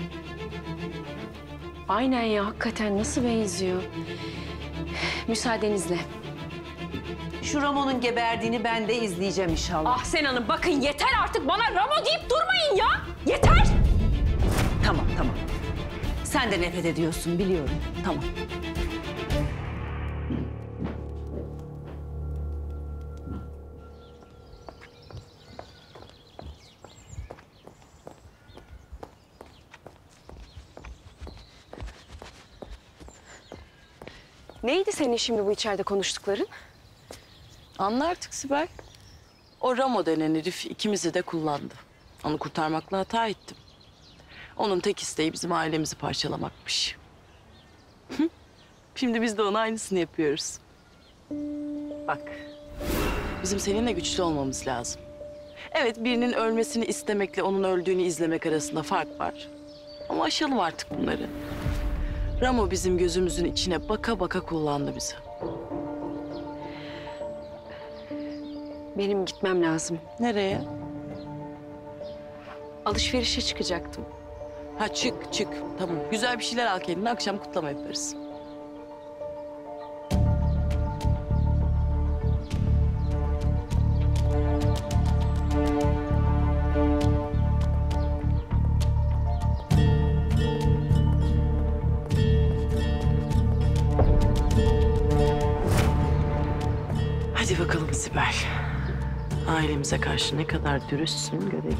Aynen ya, hakikaten nasıl benziyor. Müsaadenizle. Şu Ramo'nun geberdiğini ben de izleyeceğim inşallah. Ahsen Hanım bakın yeter artık bana Ramo deyip durmayın ya. Yeter. Tamam. Sen de nefret ediyorsun biliyorum. Tamam. Neydi senin şimdi bu içeride konuştukların? Anla artık Sibel. O Ramo denen herif ikimizi de kullandı. Onu kurtarmakla hata ettim. Onun tek isteği bizim ailemizi parçalamakmış. Şimdi biz de ona aynısını yapıyoruz. Bak, bizim seninle güçlü olmamız lazım. Evet, birinin ölmesini istemekle onun öldüğünü izlemek arasında fark var. Ama aşalım artık bunları. Ramo bizim gözümüzün içine baka baka kullandı bizi. Benim gitmem lazım. Nereye? Alışverişe çıkacaktım. Ha çık. Tamam. Güzel bir şeyler al kendine. Akşam kutlama yaparız. Hadi bakalım Sibel. Ailemize karşı ne kadar dürüstsün görelim.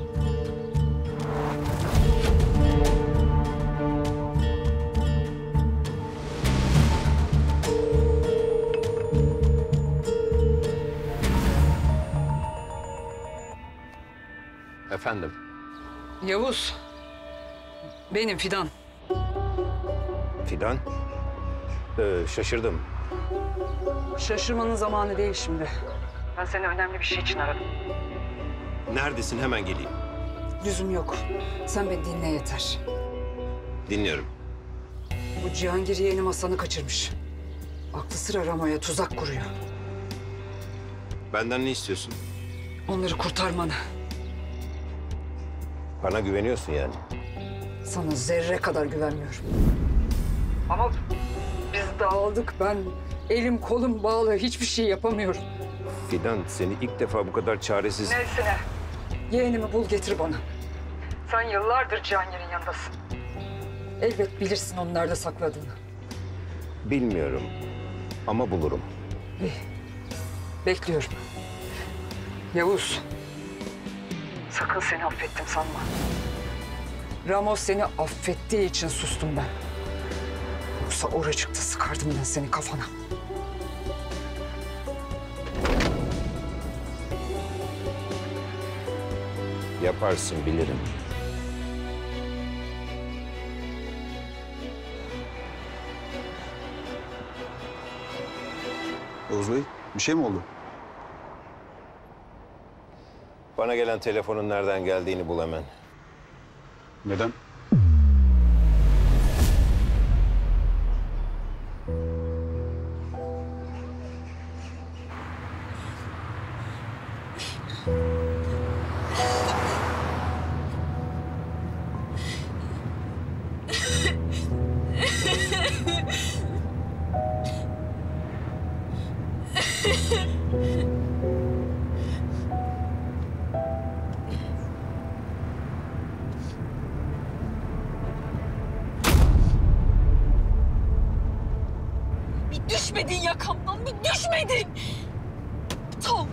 Efendim? Yavuz. Benim Fidan. Fidan? Şaşırdım. Şaşırmanın zamanı değil şimdi. Ben seni önemli bir şey için aradım. Neredesin? Hemen geleyim. Lüzum yok. Sen beni dinle yeter. Dinliyorum. Bu Cihangir yeğenim Hasan'ı kaçırmış. Aklı sıra Ramo'ya tuzak kuruyor. Benden ne istiyorsun? Onları kurtarmanı. Bana güveniyorsun yani. Sana zerre kadar güvenmiyorum. Ama biz dağıldık. Ben elim kolum bağlı. Hiçbir şey yapamıyorum. Fidan, seni ilk defa bu kadar çaresiz... Neyse ne. Yeğenimi bul getir bana. Sen yıllardır Cihangir'in yanındasın. Elbet bilirsin onu nerede sakladığını. Bilmiyorum ama bulurum. İyi. Bekliyorum. Yavuz. Sakın seni affettim sanma. Ramos seni affettiği için sustum ben. Yoksa oracıkta sıkardım ben senin kafana. Yaparsın, bilirim. Oğuz Bey, bir şey mi oldu? Bana gelen telefonun nereden geldiğini bul hemen. Neden? Bir düşmedin yakamdan, bir düşmedin. Tom.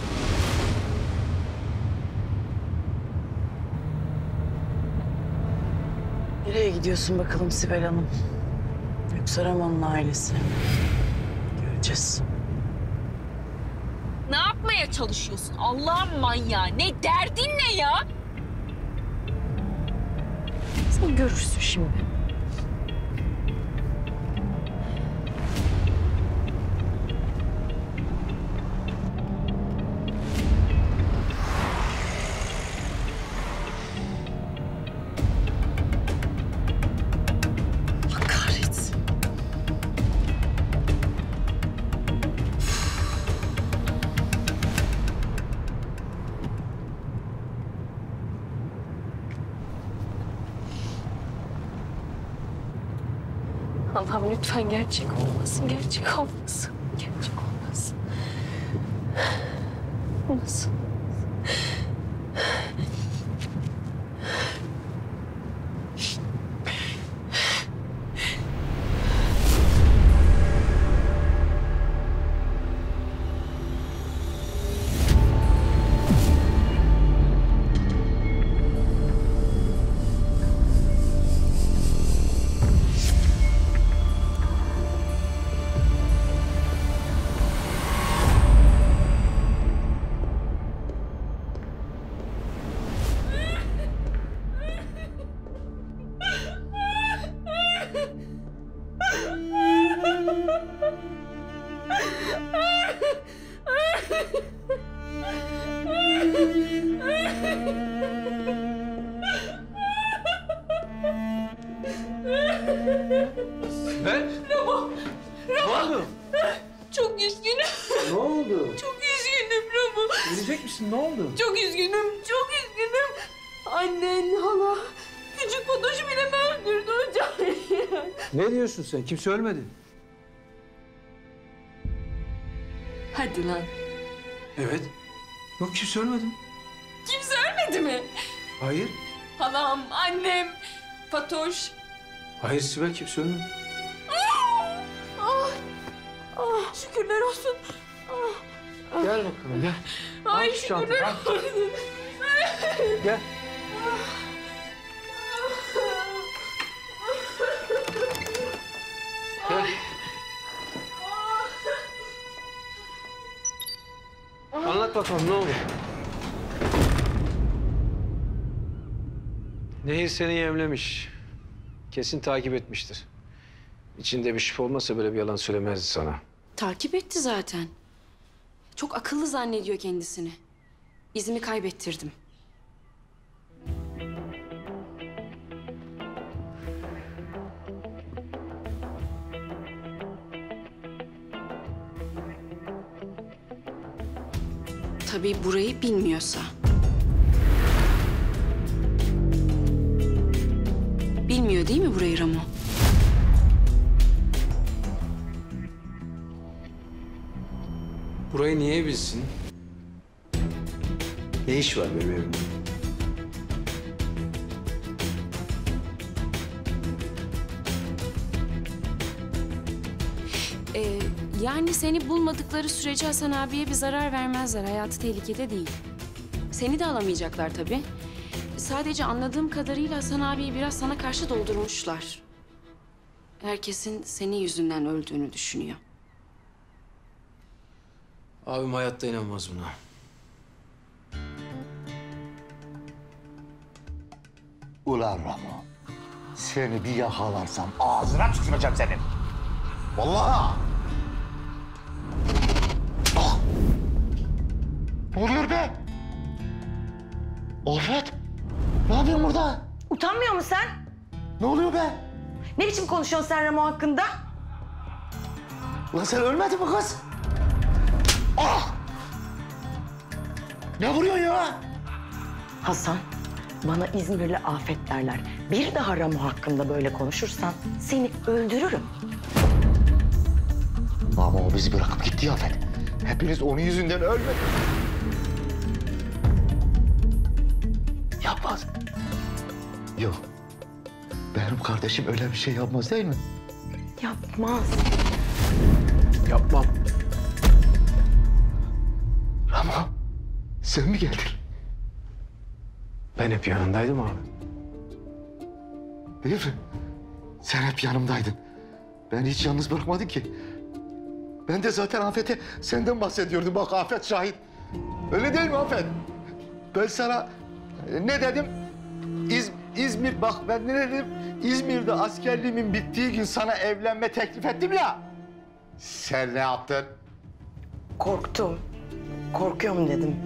Nereye gidiyorsun bakalım Sibel Hanım? Yoksa Ramon'un ailesi. Göreceğiz. Ne yapmaya çalışıyorsun Allah'ın manyağı? Ne derdin ne ya? Sen görürsün şimdi. Allah kahretsin. Allah'ım lütfen gerçek olmasın, gerçek olmasın, gerçek olmasın. Nasıl? Ben? Ramo! Ne oldu? Çok üzgünüm. Ne oldu? Çok üzgünüm Ramo. Gelecek misin? Ne oldu? Çok üzgünüm, çok üzgünüm. Annen, hala, küçük Fatoş'u bile mi öldürdü hocam? Ne diyorsun sen? Kimse ölmedi. Hadi lan. Evet. Yok, kimse ölmedi. Kimse ölmedi mi? Hayır. Halam, annem, Fatoş. Hayır Sibel, kimse ölmedi. Şükürler olsun. Gel bakalım, gel. Ay Al şu çantayı, şükürler al. olsun. Gel. Gel. Anlat bakalım, ne oldu? Nehir seni yemlemiş. Kesin takip etmiştir. İçinde bir şüphe olmasa böyle bir yalan söylemezdi sana. Takip etti zaten. Çok akıllı zannediyor kendisini. İzimi kaybettirdim. Tabii burayı bilmiyorsa. Bilmiyor değil mi burayı Ramo? Burayı niye bilsin? Ne iş var benim evimde? Yani seni bulmadıkları sürece Hasan abiye bir zarar vermezler. Hayatı tehlikede değil. Seni de alamayacaklar tabii. Sadece anladığım kadarıyla Hasan abiyi biraz sana karşı doldurmuşlar. Herkesin senin yüzünden öldüğünü düşünüyor. Abim hayatta inanmaz buna. Ulan Ramo, seni bir yakalarsam ağzına tüküreceğim senin. Vallahi. Ah! Ne oluyor be? Afet, ne yapıyorsun burada? Utanmıyor musun sen? Ne oluyor be? Ne biçim konuşuyorsun sen Ramo hakkında? Ulan sen ölmedin mi kız? Ah! Ne vuruyorsun ya? Hasan, bana İzmirli Afet derler. Bir daha Ramo hakkında böyle konuşursan seni öldürürüm. Ama o bizi bırakıp gitti ya Afet. Hepiniz onun yüzünden ölmediniz. Yapmaz. Yok. Benim kardeşim öyle bir şey yapmaz değil mi? Yapmaz. Yapmam. Ramo, sen mi geldin? Ben hep yanındaydım abi. Değil mi? Sen hep yanımdaydın. Beni hiç yalnız bırakmadın ki. Ben de zaten Afet'e senden bahsediyordum. Bak Afet şahit. Öyle değil mi Afet? Ben sana ne dedim? İzmir, bak ben ne dedim? İzmir'de askerliğimin bittiği gün sana evlenme teklif ettim ya. Sen ne yaptın? Korktum. Korkuyorum dedim.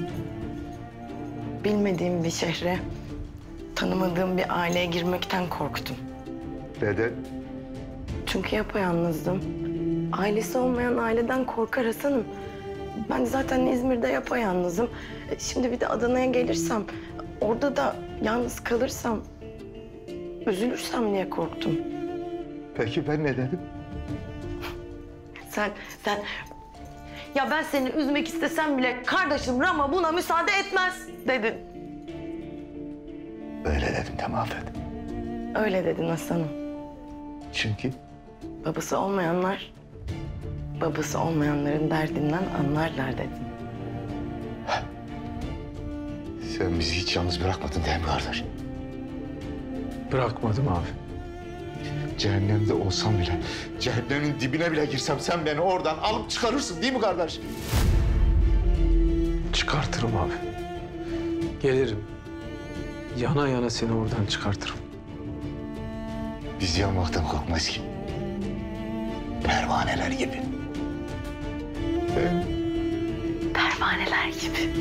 Bilmediğim bir şehre, tanımadığım bir aileye girmekten korktum. Neden? Çünkü yapayalnızdım. Ailesi olmayan aileden korkar Hasan'ım. Ben zaten İzmir'de yapayalnızım. Şimdi bir de Adana'ya gelirsem, orada da yalnız kalırsam, üzülürsem diye korktum. Peki ben ne dedim? Sen... Ya ben seni üzmek istesem bile kardeşim Ramo buna müsaade etmez dedin. Öyle dedim değil mi Afet? Öyle dedin Hasan'ım. Çünkü? Babası olmayanlar, babası olmayanların derdinden anlarlar dedin. Sen bizi hiç yalnız bırakmadın değil mi kardeş? Bırakmadım abi. Cehennemde olsam bile, cehennemin dibine bile girsem sen beni oradan alıp çıkarırsın değil mi kardeş? Çıkartırım abi. Gelirim. Yana yana seni oradan çıkartırım. Biz yanmaktan korkmayız ki. Pervaneler gibi. Pervaneler gibi.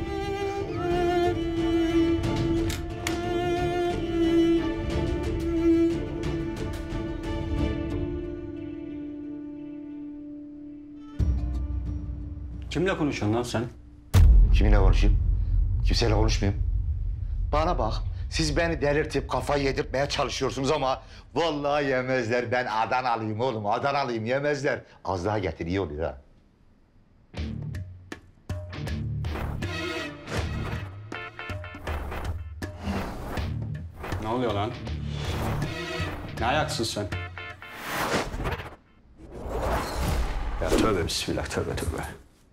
Kimle konuşuyorsun lan sen? Kiminle konuşayım? Kimseyle konuşmayayım. Bana bak, siz beni delirtip kafayı yedirtmeye çalışıyorsunuz ama vallahi yemezler. Ben Adanalıyım oğlum, Adanalıyım, yemezler. Az daha getir, iyi oluyor ha. Ne oluyor lan? Ne ayaksın sen? Ya tövbe bismillah, tövbe tövbe.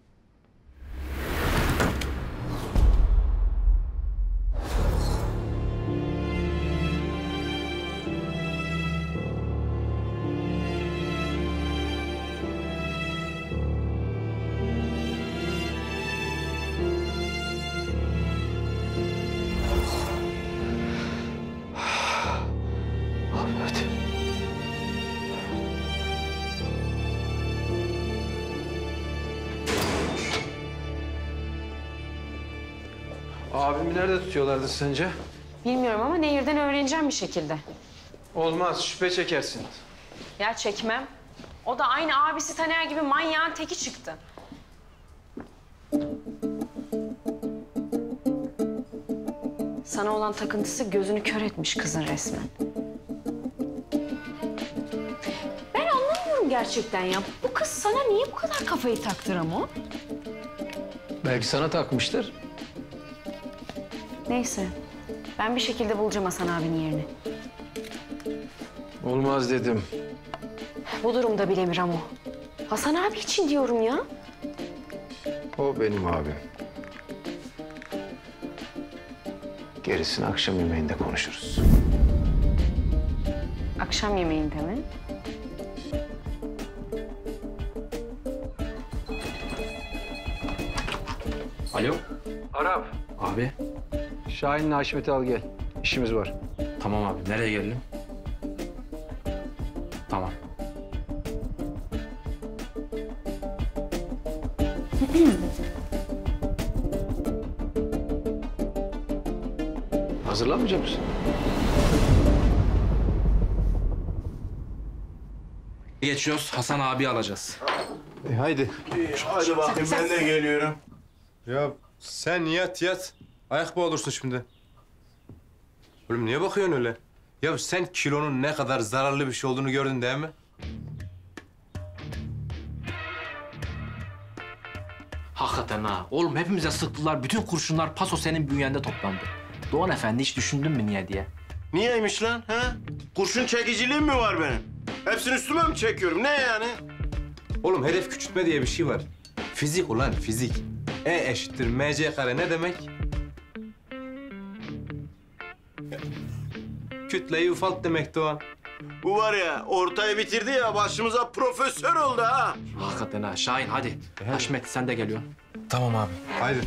Abimi nerede tutuyorlardı sence? Bilmiyorum ama Nehir'den öğreneceğim bir şekilde. Olmaz, şüphe çekersin. Ya çekmem. O da aynı abisi Taner gibi manyağın teki çıktı. Sana olan takıntısı gözünü kör etmiş kızın resmen. Ben anlamıyorum gerçekten ya. Bu kız sana niye bu kadar kafayı taktı Ramo? Belki sana takmıştır. Neyse. Ben bir şekilde bulacağım Hasan abinin yerini. Olmaz dedim. Bu durumda bile mi Ramo? Hasan abi için diyorum ya. O benim abim. Gerisini akşam yemeğinde konuşuruz. Akşam yemeğinde mi? Alo. Arap. Abi. Şahin'le Haşmet'i al gel. İşimiz var. Tamam abi. Nereye gelelim? Tamam. Hazırlanmayacak mısın? Geçiyoruz. Hasan abi alacağız. Haydi. Hadi bakayım ben de geliyorum. Ya sen yat. Ayak mı olursun şimdi? Oğlum niye bakıyorsun öyle? Ya sen kilonun ne kadar zararlı bir şey olduğunu gördün değil mi? Hakikaten ha. Oğlum hepimize sıktılar. Bütün kurşunlar paso senin bünyende toplandı. Doğan Efendi hiç düşündün mü niye diye? Niyeymiş lan ha? Kurşun çekiciliğim mi var benim? Hepsini üstüme mi çekiyorum? Ne yani? Oğlum hedef küçültme diye bir şey var. Fizik ulan fizik. E eşittir MC kare ne demek? Kütleyi ufalt demek Doğan. Bu var ya ortayı bitirdi ya başımıza profesör oldu ha. Hakikaten ha. Şahin hadi. Haşmet sen de geliyorsun. Tamam abi. Haydi.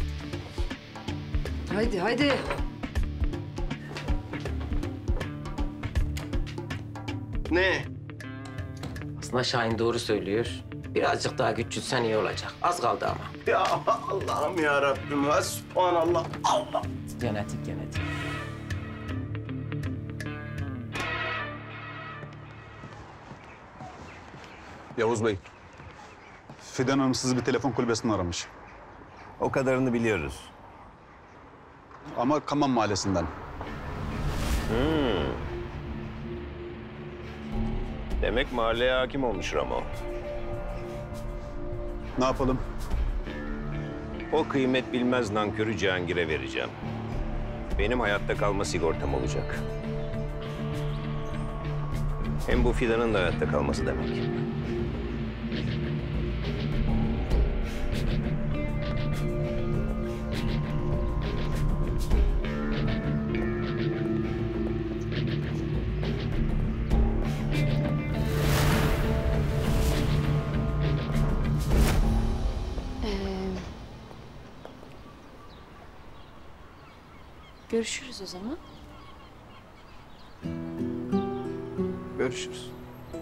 Haydi. Ne? Aslında Şahin doğru söylüyor. Birazcık daha küçülsen iyi olacak. Az kaldı ama. Ya Allah'ım ya Rabbim. Subhanallah. Allah. Genetik. Yavuz Bey, Fidan Hanım sizi bir telefon kulübesinden aramış. O kadarını biliyoruz. Ama Kaman Mahallesi'nden. Demek mahalleye hakim olmuş Ramo. Ne yapalım? O kıymet bilmez nankörü Cihangir'e vereceğim. Benim hayatta kalma sigortam olacak. Hem bu Fidan'ın da hayatta kalması demek. Görüşürüz o zaman. Görüşürüz.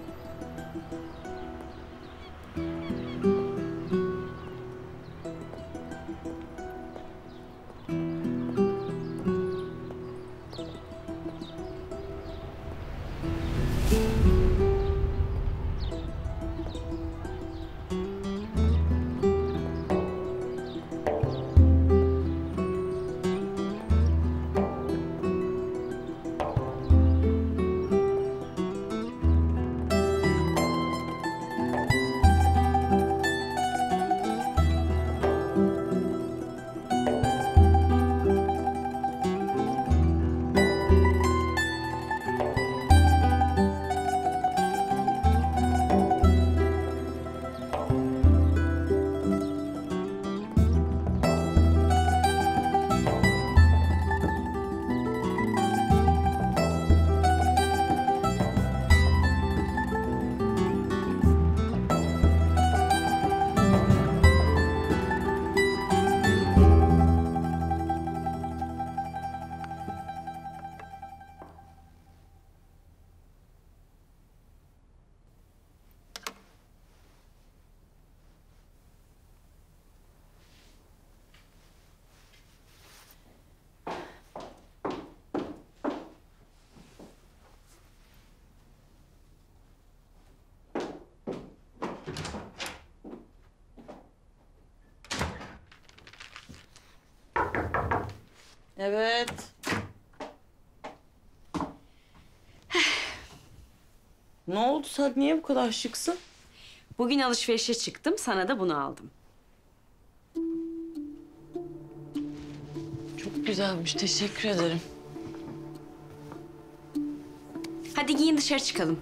Evet. Ne oldu sen? Niye bu kadar şıksın? Bugün alışverişe çıktım, sana da bunu aldım. Çok güzelmiş, teşekkür ederim. Hadi giyin dışarı çıkalım.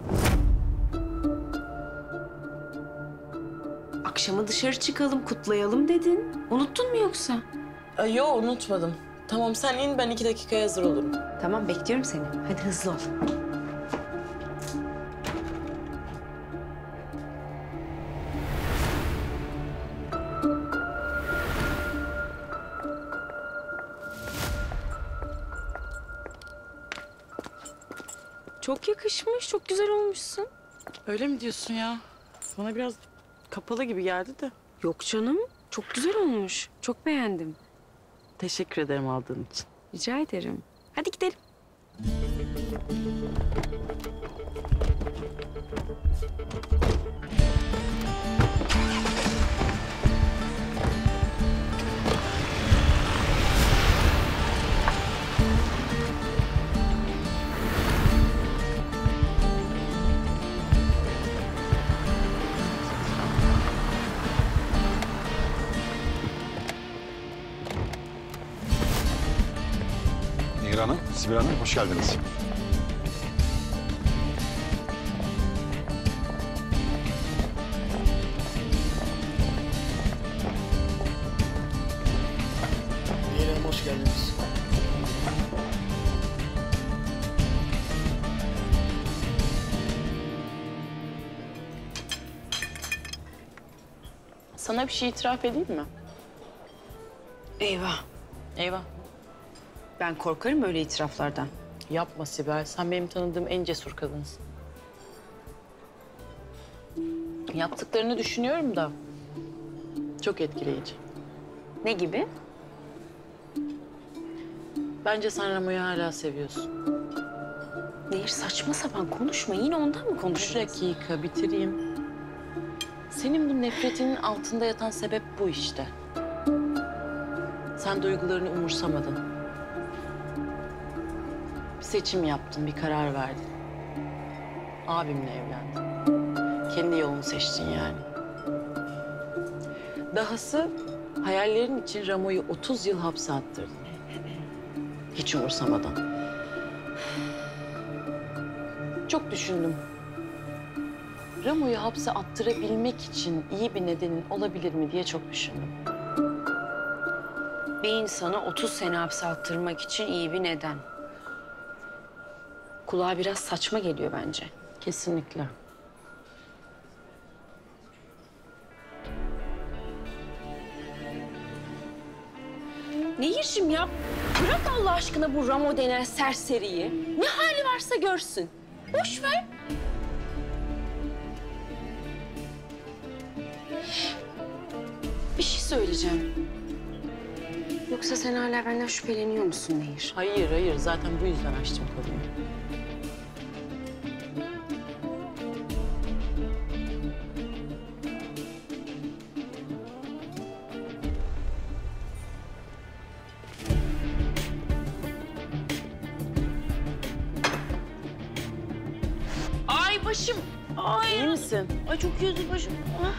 Akşama dışarı çıkalım, kutlayalım dedin. Unuttun mu yoksa? Yok, unutmadım. Tamam sen in, ben 2 dakikaya hazır olurum. Tamam, bekliyorum seni. Hadi hızlı ol. Çok yakışmış, çok güzel olmuşsun. Öyle mi diyorsun ya? Bana biraz kapalı gibi geldi de. Yok canım, çok güzel olmuş. Çok beğendim. Teşekkür ederim aldığın için. Rica ederim. Hadi gidelim. Nehir Hanım, Sibel Hanım hoş geldiniz. Nehir Hanım hoş geldiniz. Sana bir şey itiraf edeyim mi? Eyvah. Eyvah. Ben korkarım öyle itiraflardan. Yapma Sibel. Sen benim tanıdığım en cesur kadınsın. Yaptıklarını düşünüyorum da çok etkileyici. Ne gibi? Bence sen Ramo'yu hala seviyorsun. Nehir saçma sapan konuşma. Yine ondan mı konuşacağız? Bir dakika bitireyim. Senin bu nefretinin altında yatan sebep bu işte. Sen duygularını umursamadın. Bir seçim yaptın, bir karar verdin. Abimle evlendin. Kendi yolunu seçtin yani. Dahası hayallerin için Ramo'yu 30 yıl hapse attırdın. Hiç umursamadan. Çok düşündüm. Ramo'yu hapse attırabilmek için iyi bir nedenin olabilir mi diye çok düşündüm. Bir insanı 30 sene hapse attırmak için iyi bir neden. Kulağa biraz saçma geliyor bence. Kesinlikle. Nehir'cim ya bırak Allah aşkına bu Ramo denen serseriyi. Ne hali varsa görsün. Boş ver. Bir şey söyleyeceğim. Yoksa sen hala benden şüpheleniyor musun Nehir? Hayır, hayır. Zaten bu yüzden açtım konuyu. Ay başım. Ay. İyi misin? Ay çok kötü başım.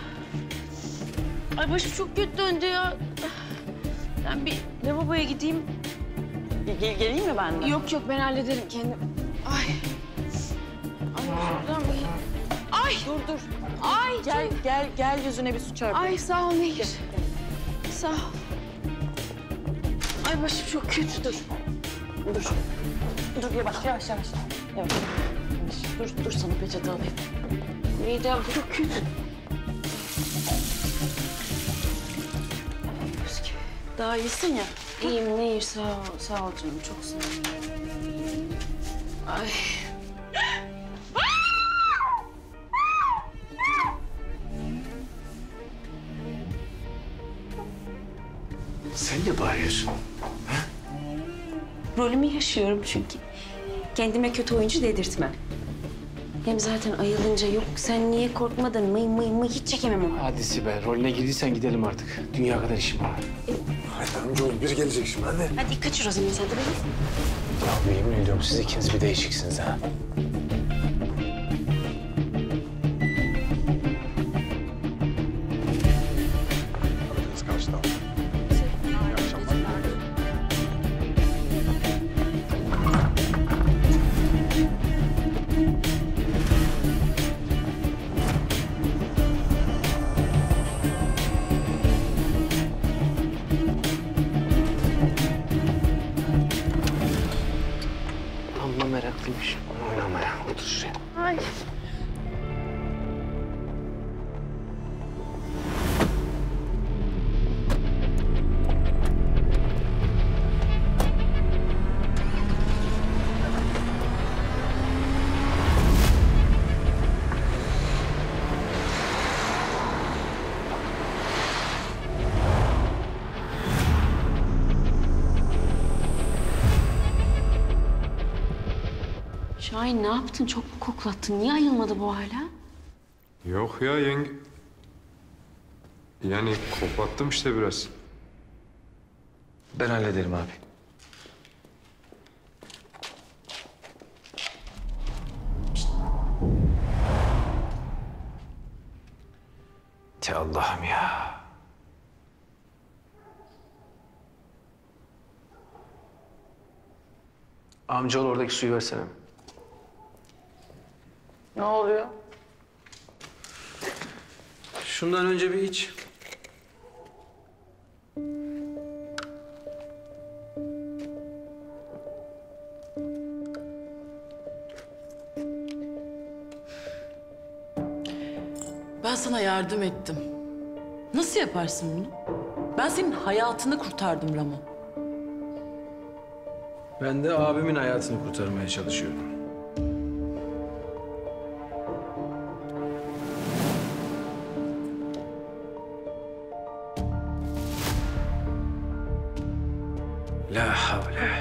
Ay başım çok kötü döndü ya. Ben bir lavaboya gideyim. Geleyim mi ben de? Yok yok ben hallederim kendim. Ay. Ay şuradan bir... Ay. Dur. Ay. Gel yüzüne bir su çarp. Ay sağ ol Nehir. Sağ ol. Ay başım çok kötü. Dur yavaş. Yavaş. Dur sana peçete alayım. Midem çok kötü. Daha iyisin ya. İyiyim Nehir sağ ol canım çok sağ ol. Ay. Sen de bağırıyorsun. Rolümü yaşıyorum çünkü. Kendime kötü oyuncu dedirtmem. Hem zaten ayılınca yok sen niye korkmadın mıy hiç çekemem onu. Hadi Sibel, rolüne girdiysen gidelim artık. Dünya kadar işim var. Hadi amcaoğlu biri gelecek şimdi hadi. Hadi kaçır o zaman sen de beni. Ya yemin ediyorum siz ikiniz bir değişiksiniz ha. Kız karşıda. Amma meraklıymış. Oynamaya. Şahin ne yaptın? Çok mu koklattın? Niye ayılmadı bu hala? Yok ya yenge. Yani koklattım işte biraz. Ben hallederim abi. Te Allah'ım ya. Amcaoğlu oradaki suyu versene. Ne oluyor? Şundan önce bir iç. Ben sana yardım ettim. Nasıl yaparsın bunu? Ben senin hayatını kurtardım Ramo. Ben de abimin hayatını kurtarmaya çalışıyorum. La havle.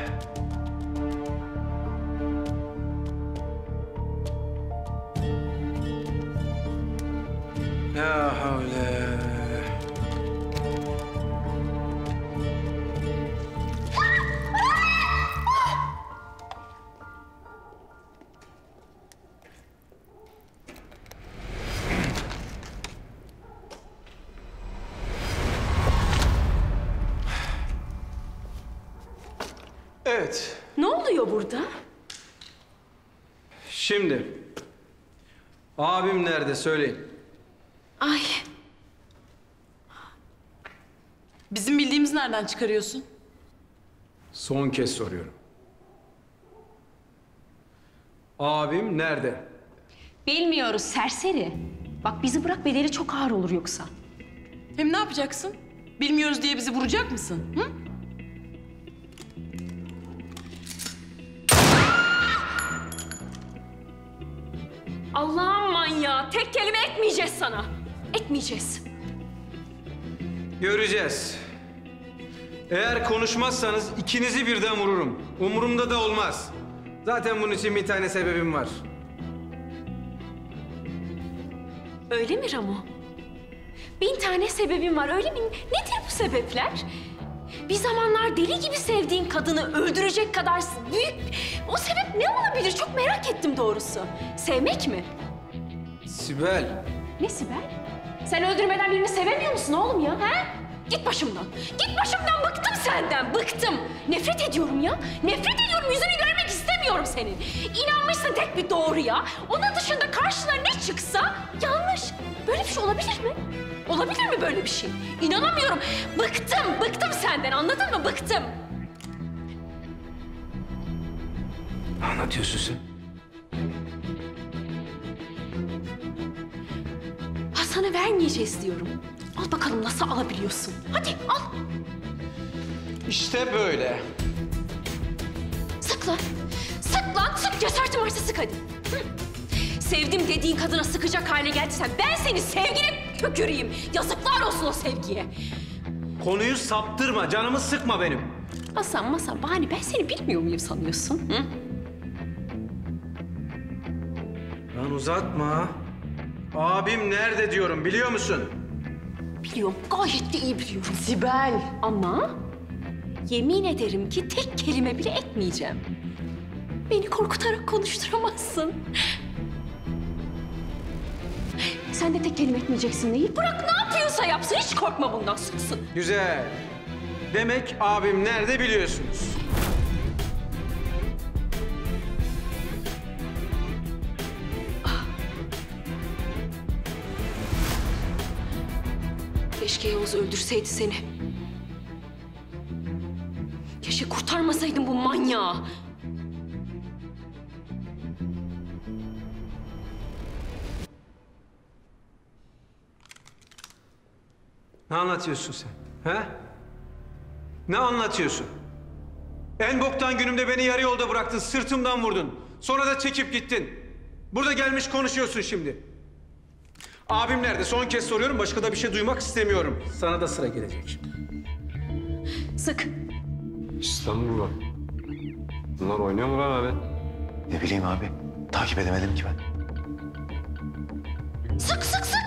La havle. Evet. Ne oluyor burada? Şimdi. Abim nerede söyleyin. Ay. Bizim bildiğimizi nereden çıkarıyorsun? Son kez soruyorum. Abim nerede? Bilmiyoruz serseri. Bak bizi bırak, bedeli çok ağır olur yoksa. Hem ne yapacaksın? Bilmiyoruz diye bizi vuracak mısın? Hı? Allah'ım manyağı. Tek kelime etmeyeceğiz sana. Etmeyeceğiz. Göreceğiz. Eğer konuşmazsanız ikinizi birden vururum. Umurumda da olmaz. Zaten bunun için bir tane sebebim var. Öyle mi Ramo? 1000 tane sebebim var, öyle mi? Nedir bu sebepler? Bir zamanlar deli gibi sevdiğin kadını öldürecek kadar büyük... O sebep ne olabilir? Çok merak ettim doğrusu. Sevmek mi? Sibel. Ne Sibel? Sen öldürmeden birini sevemiyor musun oğlum ya? He? Git başımdan. Git başımdan, bıktım senden, bıktım. Nefret ediyorum ya. Nefret ediyorum, yüzünü görmek istemiyorum senin. İnanmışsın tek bir doğruya. Onun dışında karşına ne çıksa yanlış. Böyle bir şey olabilir mi? Olabilir mi böyle bir şey? İnanamıyorum. Bıktım, bıktım senden, anladın mı? Bıktım. Ne anlatıyorsun sen? Hasan'ı vermeyeceğiz diyorum. Al bakalım nasıl alabiliyorsun. Hadi al. İşte böyle. Sık lan. Sık lan. Sık. Cesaretin varsa sık hadi. Hı. Sevdim dediğin kadına sıkacak hale geldiysen ben seni sevgine tüküreyim. Yazıklar olsun o sevgiye. Konuyu saptırma, canımı sıkma benim. Hasan bahane, ben seni bilmiyor muyum sanıyorsun? Hı? Lan uzatma. Abim nerede diyorum, biliyor musun? Biliyorum, gayet de iyi biliyorum. Sibel. Ama yemin ederim ki tek kelime bile etmeyeceğim. Beni korkutarak konuşturamazsın. Sen de tek kelime etmeyeceksin değil. Bırak ne yapıyorsa yapsın, hiç korkma bundan, sıksın. Güzel. Demek abim nerede biliyorsunuz. Keşke Yavuz öldürseydi seni. Keşke kurtarmasaydın bu manyağı. Ne anlatıyorsun sen? He? Ne anlatıyorsun? En boktan günümde beni yarı yolda bıraktın, sırtımdan vurdun. Sonra da çekip gittin. Burada gelmiş konuşuyorsun şimdi. Abim nerede? Son kez soruyorum, başka da bir şey duymak istemiyorum. Sana da sıra gelecek. Sık. İstanbul'da. Bunlar oynuyor mu lan abi? Ne bileyim abi. Takip edemedim ki ben. Sık sık sık.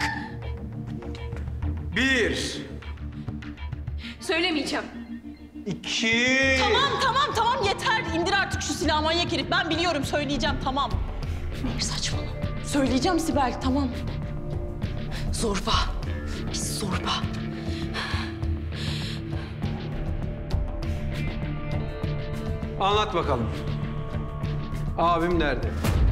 1. Söylemeyeceğim. 2. Tamam yeter. İndir artık şu silahı manyak herif. Ben biliyorum söyleyeceğim tamam. Nehir saçmalama. Söyleyeceğim Sibel tamam. Zorba. Pis zorba. Anlat bakalım. Abim nerede?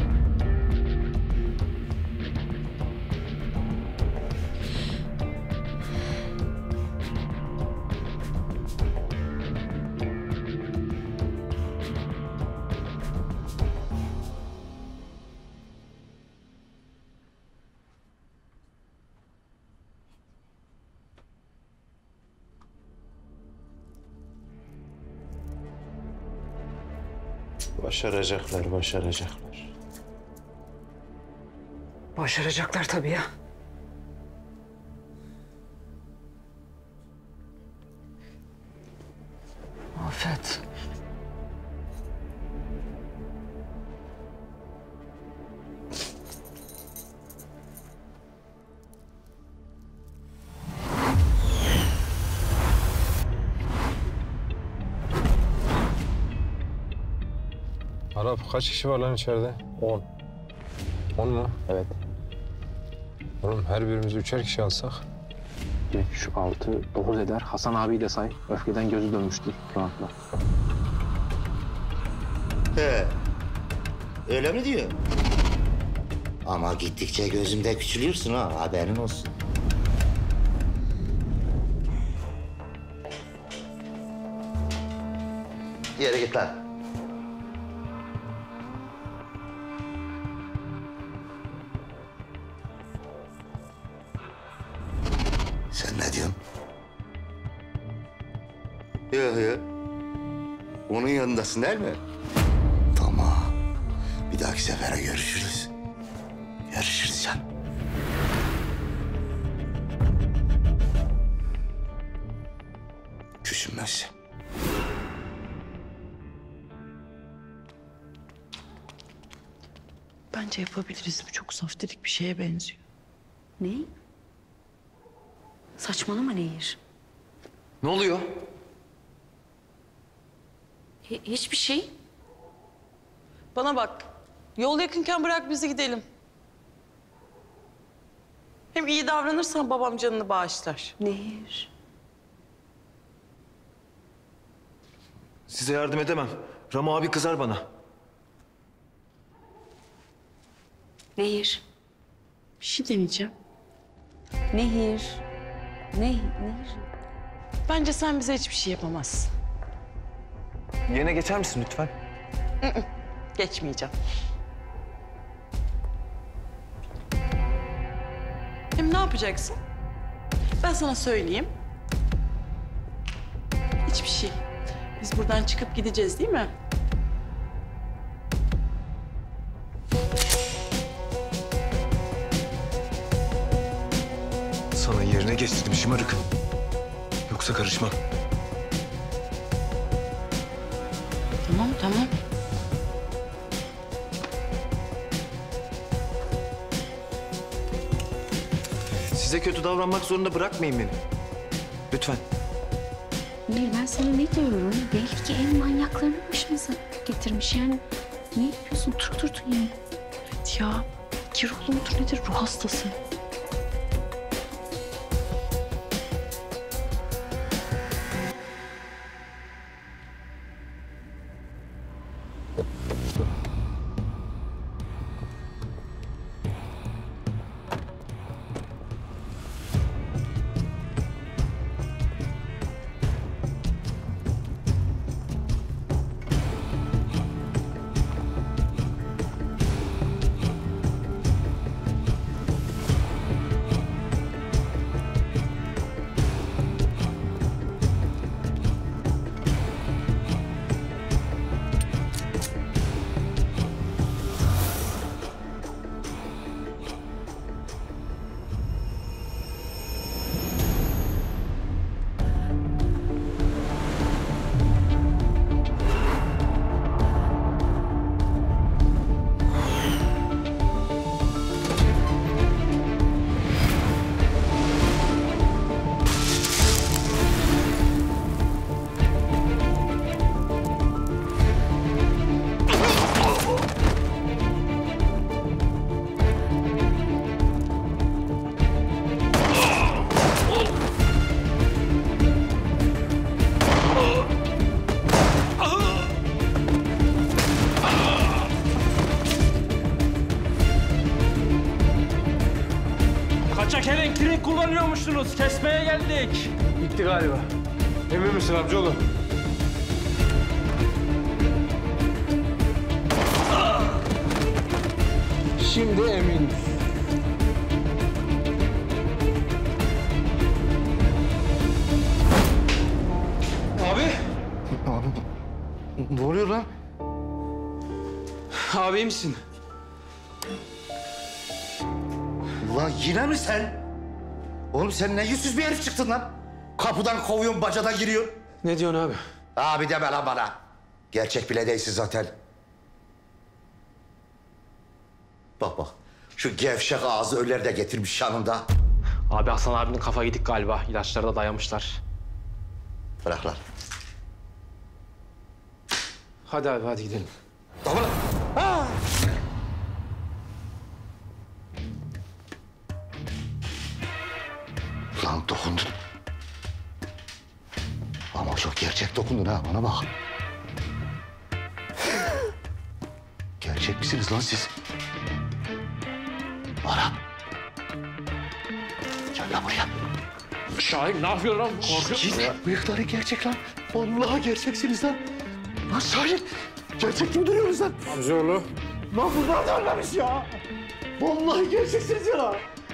Başaracaklar, başaracaklar. Başaracaklar tabii ya. Afet. Arap kaç kişi var lan içeride? 10. 10 mu? Evet. Oğlum her birimiz 3'er kişi alsak. 5, 6, 9 eder. Hasan abiyi de say. Öfkeden gözü dönmüştür rahatla. He. Öyle mi diyor? Ama gittikçe gözümde küçülüyorsun ha, haberin olsun. Yere git lan. Sen ne diyorsun? Yok. Onun yanındasın değil mi? Tamam. Bir dahaki sefere görüşürüz. Görüşürüz canım. Küsünmezsin. Bence yapabiliriz. Bu çok saftirik bir şeye benziyor. Ne? Saçmalama Nehir. Ne oluyor? Hiçbir şey. Bana bak. Yol yakınken bırak bizi gidelim. Hem iyi davranırsan babam canını bağışlar. Nehir. Size yardım edemem. Ramo abi kızar bana. Nehir. Bir şey deneyeceğim. Nehir. Nehir. Bence sen bize hiçbir şey yapamazsın. Yerine geçer misin lütfen? Geçmeyeceğim. Hem ne yapacaksın? Ben sana söyleyeyim. Hiçbir şey. Biz buradan çıkıp gideceğiz değil mi? Sana yerine geç dedim şımarık. Yoksa karışmam. Tamam. Size kötü davranmak zorunda bırakmayın beni. Lütfen. Nehir ben sana ne diyorum? Belki en manyaklarını başımıza getirmiş yani. Niye yapıyorsun? Durdun ya. Evet ya. Kirolu mudur nedir? Ruh hastası. sanıyormuşsunuz? Kesmeye geldik. Bitti galiba. Emin misin amcaoğlu? Şimdi eminim. Abi. Abi ne oluyor lan? Abi iyi misin? Ulan yine mi sen? Oğlum sen ne yüzsüz bir herif çıktın lan? Kapıdan kovuyorsun, bacadan giriyorsun. Ne diyorsun abi? Abi deme lan bana. Gerçek bile değilsin zaten. Bak bak. Şu gevşek ağzı ölüleri de getirmiş yanında. Abi Hasan abinin kafa gidik galiba. İlaçlara da dayamışlar. Bırak lan. Hadi abi hadi gidelim. Tamam lan. Ha! Lan dokundun. Ama çok gerçek dokundun ha, bana bak. Gerçek misiniz lan siz? Arap. Gel lan buraya. Şahin ne yapıyorsun lan? Korkuyorsun ya. Bıyıkları gerçek lan. Vallahi gerçeksiniz lan. Lan Şahin. Gerçek gibi duruyorsunuz lan. Amcaoğlu. Lan bunlar da ölmemiş ya. Vallahi gerçeksiniz ya.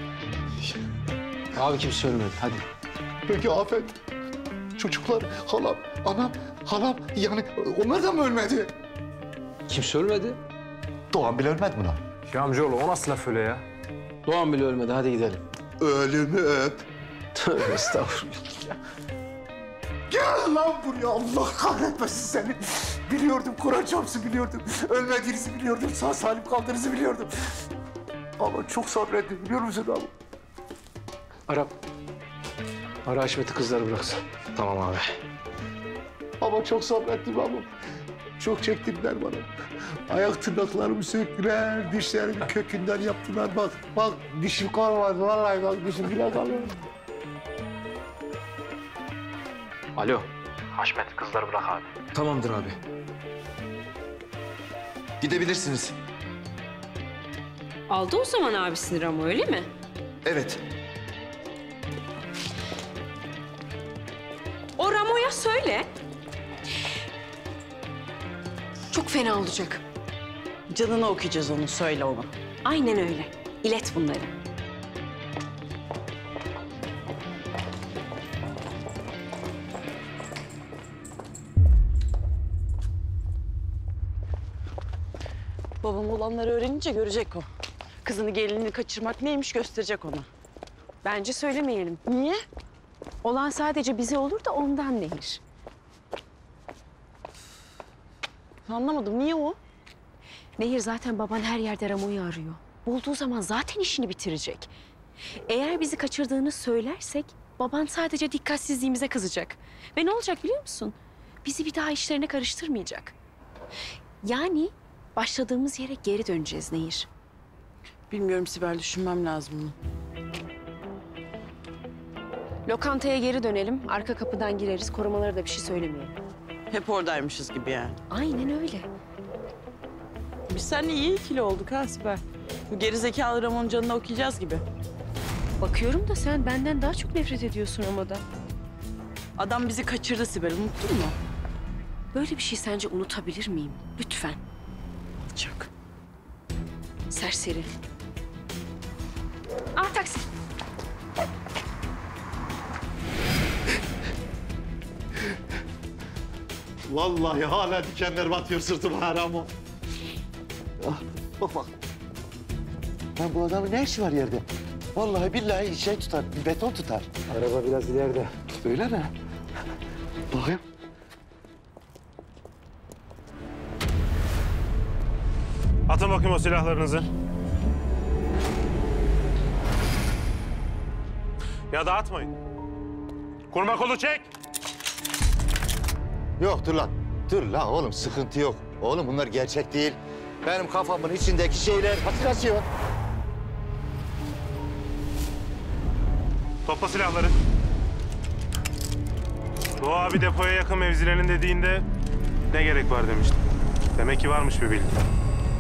Abi kimse ölmedi hadi. Peki Afet. Çocuklar, halam, anam, halam yani onlar da mı ölmedi? Kimse ölmedi. Doğan bile ölmedi mi lan? Ya amcaoğlu o nasıl laf öyle ya? Doğan bile ölmedi hadi gidelim. Ölümü öp. Tövbe estağfurullah. Gel lan buraya, Allah kahretmesin seni. Biliyordum, Kur'an çarpsın biliyordum. Ölmediğinizi biliyordum, sağ salim kaldığınızı biliyordum. Ama çok sabrettim, biliyor musun abi? Arap. Ara Haşmet'i kızları bıraksın. Tamam abi. Ama çok sabrettim ama. Çok çektirdiler bana. Ayak tırnaklarımı söktüler, dişlerimi kökünden yaptılar. Bak, bak dişim kalmadı. Vallahi bak dişim bile kalmadı. Alo. Haşmet kızları bırak abi. Tamamdır abi. Gidebilirsiniz. Aldı o zaman abisini Ramo, öyle mi? Evet. O Ramo'ya söyle. Çok fena olacak. Canını okuyacağız onu, söyle onu. Aynen öyle. İlet bunları. Babam olanları öğrenince görecek o. Kızını gelinini kaçırmak neymiş gösterecek ona. Bence söylemeyelim. Niye? Olan sadece bize olur da ondan Nehir. Anlamadım, niye o? Nehir zaten baban her yerde Ramo'yu arıyor. Bulduğu zaman zaten işini bitirecek. Eğer bizi kaçırdığını söylersek baban sadece dikkatsizliğimize kızacak. Ve ne olacak biliyor musun? Bizi bir daha işlerine karıştırmayacak. Yani başladığımız yere geri döneceğiz Nehir. Bilmiyorum Sibel, düşünmem lazım bunu. Lokantaya geri dönelim. Arka kapıdan gireriz. Korumalara da bir şey söylemeyelim. Hep oradaymışız gibi yani. Aynen öyle. Biz seninle iyi ikili olduk ha Sibel. Bu gerizekalı Ramon'un canını okuyacağız gibi. Bakıyorum da sen benden daha çok nefret ediyorsun Ramo'dan. Adam bizi kaçırdı Sibel, unuttun mu? Böyle bir şey sence unutabilir miyim? Lütfen. Çok. Serseri. Ah taksi. Vallahi hala dikenler batıyor sırtıma Ramo. Ah, bak bak. Lan bu adamın ne işi var yerde? Vallahi billahi şey tutar, beton tutar. Araba biraz ileride. Öyle mi? Bakayım. Atın bakayım o silahlarınızı. Ya da atmayın. Kurma kolu çek. Yok dur lan. Dur lan oğlum sıkıntı yok. Oğlum bunlar gerçek değil. Benim kafamın içindeki şeyler hatırlatıyor. Topla silahları. Doğu abi depoya yakın mevzilerin dediğinde ne gerek var demiştim. Demek ki varmış bir bilgi.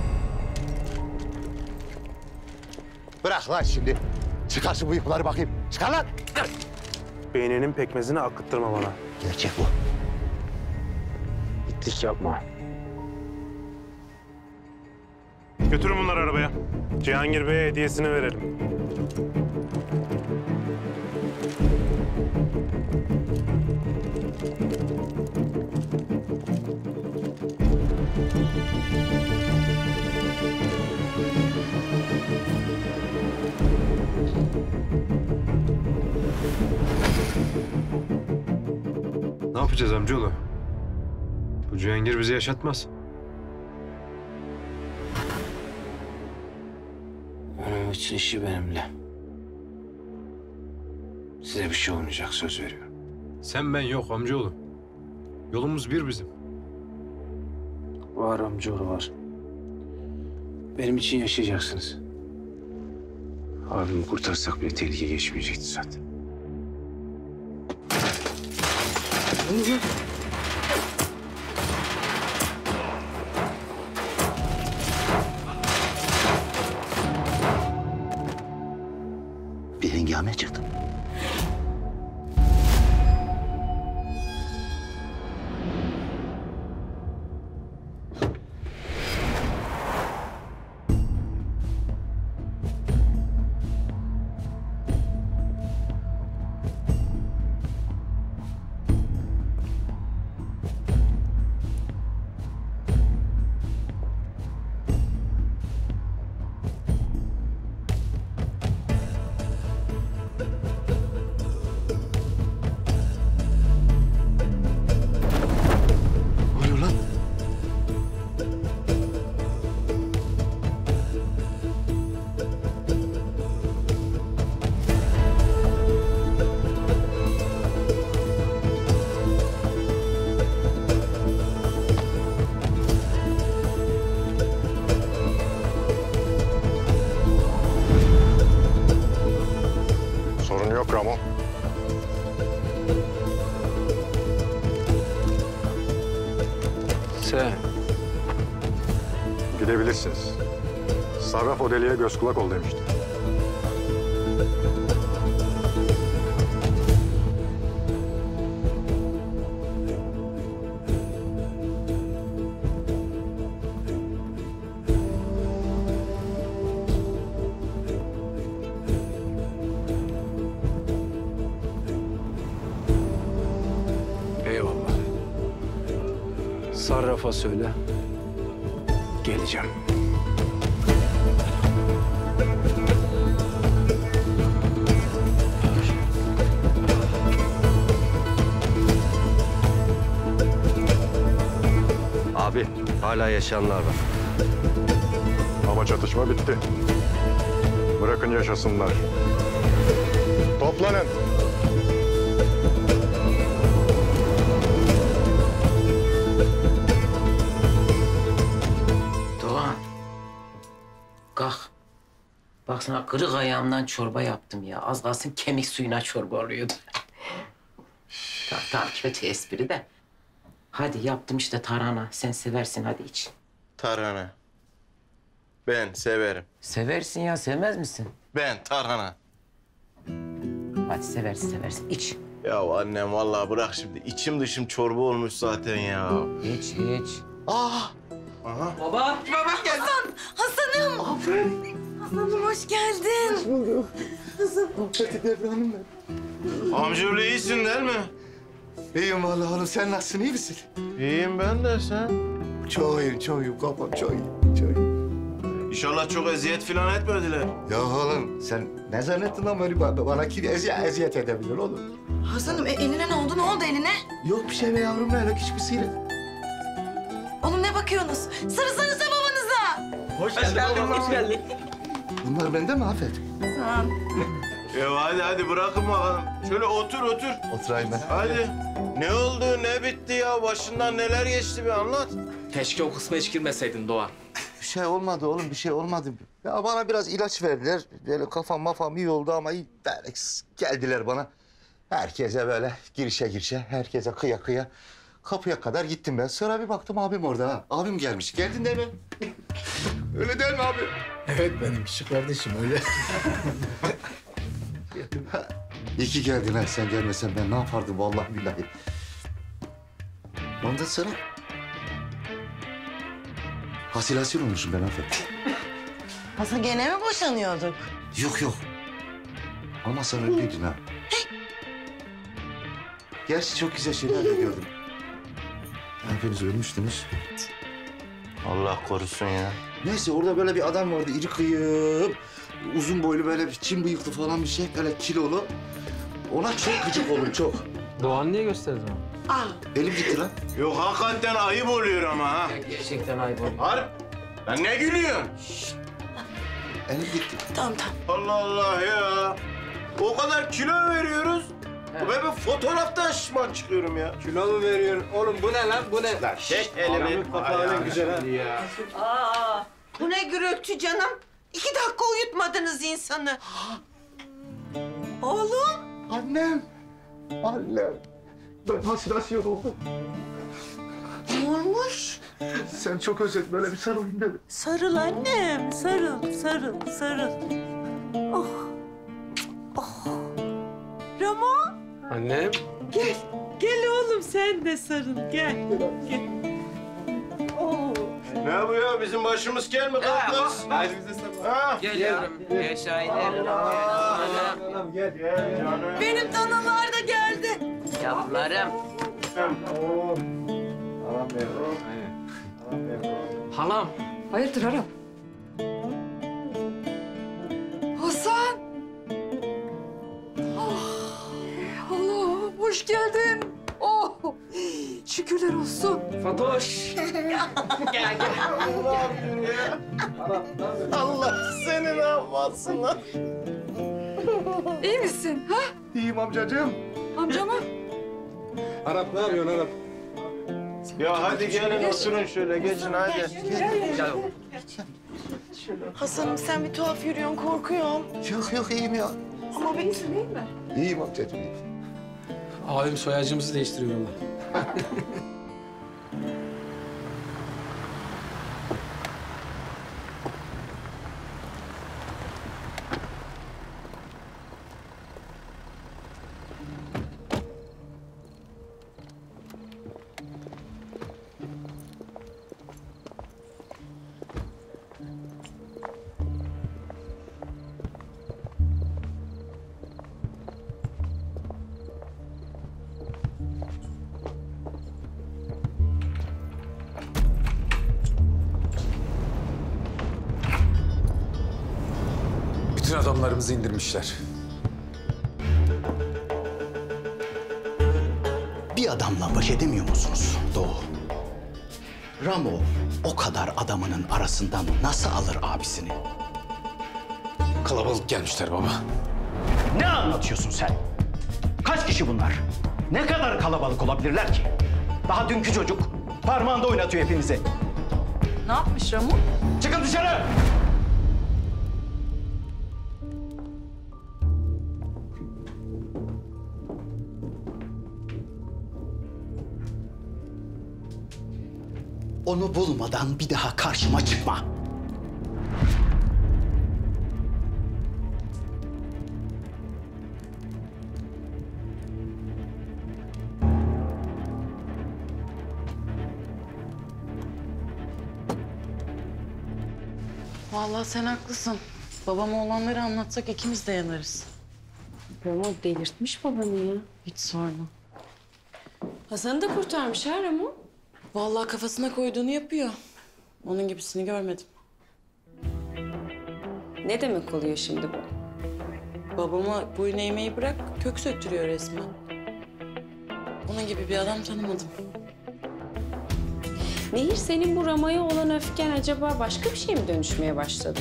Bırak lan şimdi. Çıkar şu bıyıkları bakayım. Çıkar lan! Beyninin pekmezini akıttırma bana. Gerçek bu. İtlik yapma. Götürün bunları arabaya. Cihangir Bey'e hediyesini verelim. Ne yapacağız amcaoğlu? Bu Cihangir bizi yaşatmaz. Onun bütün işi benimle. Size bir şey olmayacak, söz veriyorum. Sen ben yok amcaoğlu. Yolumuz bir bizim. Var amcaoğlu var. Benim için yaşayacaksınız. Abimi kurtarsak bile tehlike geçmeyecekti zaten. Bir hengame çıktı. Sorun yok Ramo. Sen. Gidebilirsiniz. Sarraf o deliğe göz kulak ol demişti. Eyvallah. Sarrafa söyle. Geleceğim. Abi hala yaşayanlar var. Ama çatışma bitti. Bırakın yaşasınlar. Toplanın. Doğan. Kalk. Bak sana kırık ayağımdan çorba yaptım ya. Az kalsın kemik suyuna çorba oluyordu. Tamam kötü espri de. Hadi yaptım işte tarhana. Sen seversin hadi iç. Tarhana. Ben severim. Seversin ya sevmez misin? Ben tarhana. Hadi seversin iç. Ya annem vallahi bırak şimdi. İçim dışım çorba olmuş zaten ya. İç. Ah! Aha. Baba. Baba geldi. Hasan'ım. Hasan'ım hoş geldin. Hoş bulduk. Kızım. Devranım ben. Amcaoğlu iyisin değil mi? İyiyim vallahi oğlum. Sen nasılsın? İyi misin? İyiyim ben de sen. Çok iyiyim kafam. Çok iyiyim. İnşallah çok eziyet falan etmediler. Ya oğlum sen ne zannettin lan böyle bana kim eziyet edebilir oğlum? Hasan'ım eline ne oldu? Ne oldu eline? Yok bir şey be yavrum ne öyle küçük bir sıyrık. Oğlum ne bakıyorsunuz? Sarılsanıza babanıza. Hoş geldin. Bunlar bende mi Afet? Hasan. Ya hadi bırakın bakalım. Şöyle otur. Oturayım ben. Hadi. Ne oldu ne bitti ya? Başından neler geçti bir anlat. Keşke o kısma hiç girmeseydin Doğan. Bir şey olmadı oğlum, bir şey olmadı. Ya bana biraz ilaç verdiler. Böyle kafam iyi oldu ama iyi. Böyle geldiler bana. Herkese böyle girişe, herkese kıya. Kapıya kadar gittim ben. Sonra bir baktım abim orada ha. Abim gelmiş. Geldin değil mi? Öyle değil mi abi? Evet benim küçük kardeşim öyle. İyi ki geldin ha. Sen gelmesen ben ne yapardım vallahi billahi. Ondan sonra... Hasil olmuşum ben Afet. Hasan gene mi boşanıyorduk? Yok yok. Ama sen öyleydin ha. Gerçi çok güzel şeyler de gördüm. Hepiniz ölmüştünüz. Allah korusun ya. Neyse orada böyle bir adam vardı, iri kıyım. Uzun boylu böyle bir çin bıyıklı falan bir şey, böyle kilolu. Ona çok gıcık olun, çok. Doğan niye gösterdin onu? Elim gitti lan. Yok hakikaten ayıp oluyor ama ha. Gerçekten ayıp oldu. Harp. Lan ne gülüyorsun? Elim gitti. Tamam. Allah Allah ya. O kadar kilo veriyoruz. Ben fotoğraftan şişman çıkıyorum ya. Kilo mu veriyorsun? Oğlum bu ne lan? Bu ne? Lan çek elimi. Papağanın güzel ha. Ya. Aa, bu ne gürültü canım? 2 dakika uyutmadınız insanı. Oğlum. Annem. Annem. Ben hasılasyon oldum. Ne olmuş? Sen çok özledin, böyle bir sarılayım dedim. Sarıl annem, sarıl, sarıl, sarıl. Oh, oh. Ramo, Annem. gel, gel oğlum sen de sarıl, gel, gel. Oh. Ne bu ya? Bizim başımız kel mi kalkmaz? Haydi bize sabah. Ha? Gel yavrum. Gel Şahin'im. Gel canım. Benim danalar da geldi. Yavrularım. Halam. Hayırdır Arap? Hasan! Allah'ım hoş geldin. Oh! Şükürler olsun. Fatoş. Gel, gel. Allah seni ne yapmasın lan? İyi misin? Ha? İyiyim amcacığım. Amca mı? Arap ne yapıyorsun Arap? Ya hadi gelin oturun şöyle geçin hadi. Gel. Hasan'ım sen bir tuhaf yürüyorsun, korkuyorum. Yok iyiyim ya. Ama ben değil mi? İyiyim amcacığım, iyiyim. Abim soyacımızı değiştiriyor valla. Bütün adamlarımızı indirmişler. Bir adamla baş edemiyor musunuz Doğu? Ramo o kadar adamının arasından nasıl alır abisini? Kalabalık gelmişler baba. Ne anlatıyorsun sen? Kaç kişi bunlar? Ne kadar kalabalık olabilirler ki? Daha dünkü çocuk parmağında oynatıyor hepinizi. Ne yapmış Ramo? Çıkın dışarı! Onu bulmadan bir daha karşıma çıkma. Vallahi sen haklısın. Babama olanları anlatsak ikimiz de yanarız. Ramo delirtmiş babanı ya. Hiç sorma. Hasan'ı da kurtarmış ha Ramo. Vallahi kafasına koyduğunu yapıyor. Onun gibisini görmedim. Ne demek oluyor şimdi bu? Babama boyun eğmeyi bırak, kök söktürüyor resmen. Onun gibi bir adam tanımadım. Nehir, senin bu Ramo'ya olan öfken acaba başka bir şey mi dönüşmeye başladı?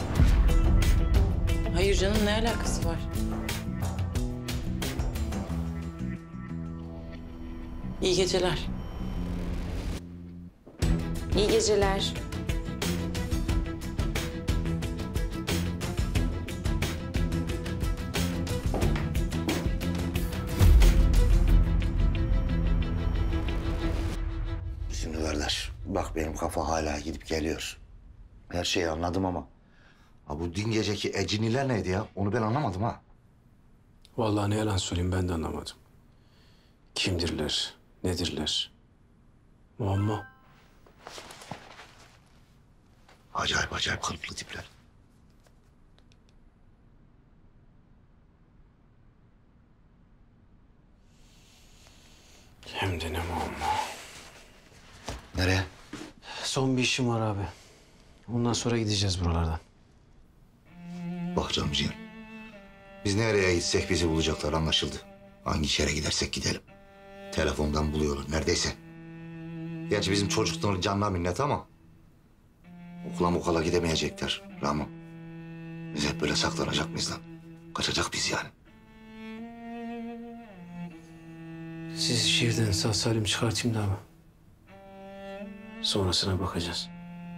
Hayır canım, ne alakası var? İyi geceler. İyi geceler. Şimdi kardeş, bak benim kafa hala gidip geliyor. Her şeyi anladım ama... Ha bu dün geceki eciniler neydi ya? Onu ben anlamadım ha. Vallahi ne yalan söyleyeyim ben de anlamadım. Kimdirler, nedirler? Muamma. Acayip acayip kılıklı tipler. Hem de ne muamma. Nereye? Son bir işim var abi. Ondan sonra gideceğiz buralardan. Bak Camcığım. Biz nereye gitsek bizi bulacaklar anlaşıldı. Hangi yere gidersek gidelim. Telefondan buluyorlar neredeyse. Gerçi bizim çocukların canına minnet ama... okula gidemeyecekler Ramo. Biz hep böyle saklanacak mıyız lan? Kaçacak biz yani. Sizi şehirden sağ salim çıkartayım da abi. Sonrasına bakacağız.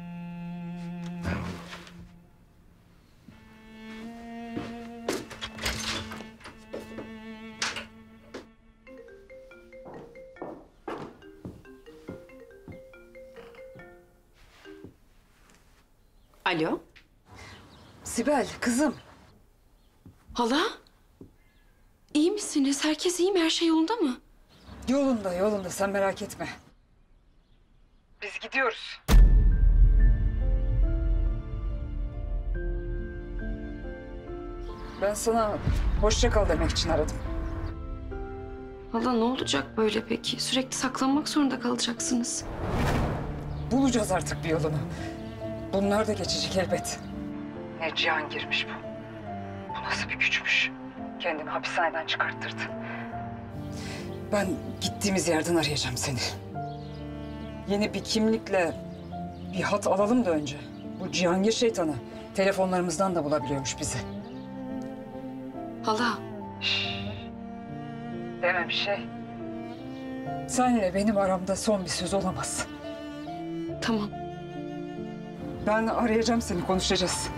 Alo? Sibel, kızım. Hala? İyi misiniz? Herkes iyi mi? Her şey yolunda mı? Yolunda, yolunda. Sen merak etme. Biz gidiyoruz. Ben sana hoşça kal demek için aradım. Hala ne olacak böyle peki? Sürekli saklanmak zorunda kalacaksınız. Bulacağız artık bir yolunu. Bunlar da geçecek elbet. Ne Cihan girmiş bu. Bu nasıl bir güçmüş. Kendini hapishaneden çıkarttırdı. Ben gittiğimiz yerden arayacağım seni. Yeni bir kimlikle bir hat alalım da önce. Bu Cihangir şeytanı telefonlarımızdan da bulabiliyormuş bizi. Hala. Deme bir şey. Senle benim aramda son bir söz olamaz. Tamam. Ben arayacağım seni, konuşacağız.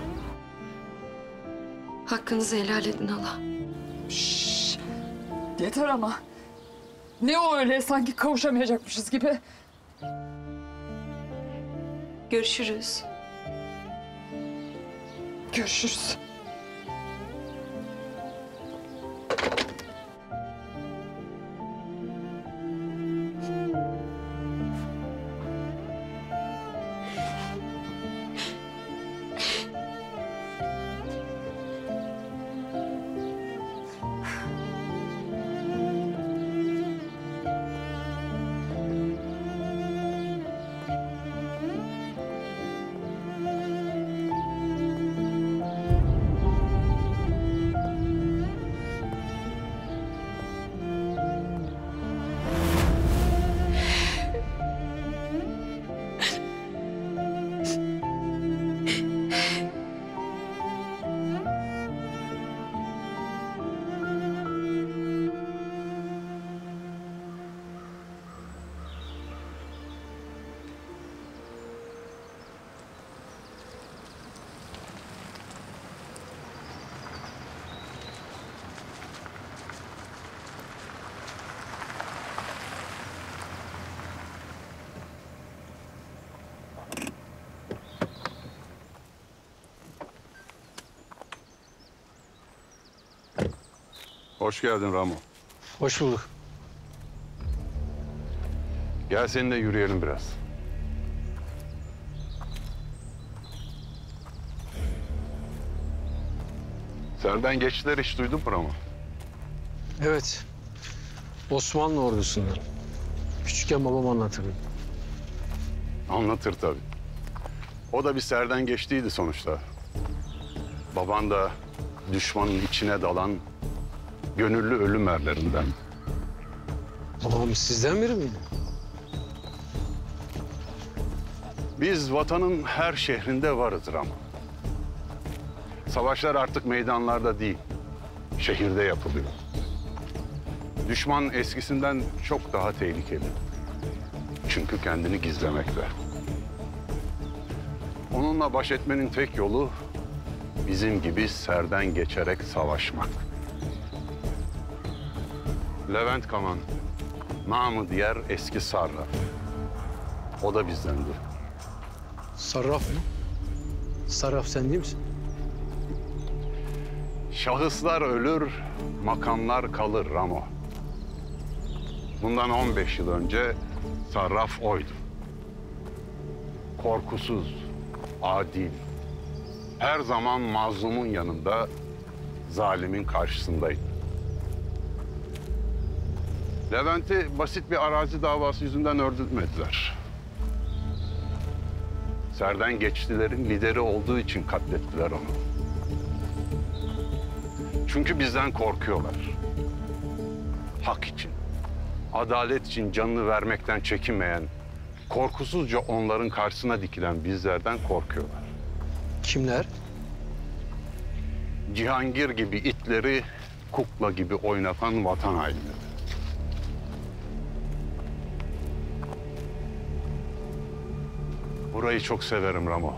Hakkınızı helal edin hala. Şşş. Yeter ama. Ne o öyle sanki kavuşamayacakmışız gibi. Görüşürüz. Görüşürüz. Hoş geldin Ramo. Hoş bulduk. Gel seninle yürüyelim biraz. Serden geçtiler hiç duydun mu Ramo? Evet. Osmanlı ordusundan. Küçükken babam anlatırdı. Anlatır tabii. O da bir serden geçtiydi sonuçta. Baban da düşmanın içine dalan gönüllü ölüm erlerinden. Babam sizden biri miydi? Biz vatanın her şehrinde varız Ramo. Savaşlar artık meydanlarda değil, şehirde yapılıyor. Düşman eskisinden çok daha tehlikeli. Çünkü kendini gizlemekte. Onunla baş etmenin tek yolu bizim gibi serden geçerek savaşmak. Levent Kaman, namı diğer eski Sarraf. O da bizdendir. Sarraf mı? Sarraf sen değil misin? Şahıslar ölür, makamlar kalır Ramo. Bundan 15 yıl önce sarraf oydu. Korkusuz, adil, her zaman mazlumun yanında, zalimin karşısındaydı. Levent'i basit bir arazi davası yüzünden öldürmediler. Serden geçtilerin lideri olduğu için katlettiler onu. Çünkü bizden korkuyorlar. Hak için, adalet için canını vermekten çekinmeyen, korkusuzca onların karşısına dikilen bizlerden korkuyorlar. Kimler? Cihangir gibi itleri kukla gibi oynatan vatan hainleri. Burayı çok severim Ramo.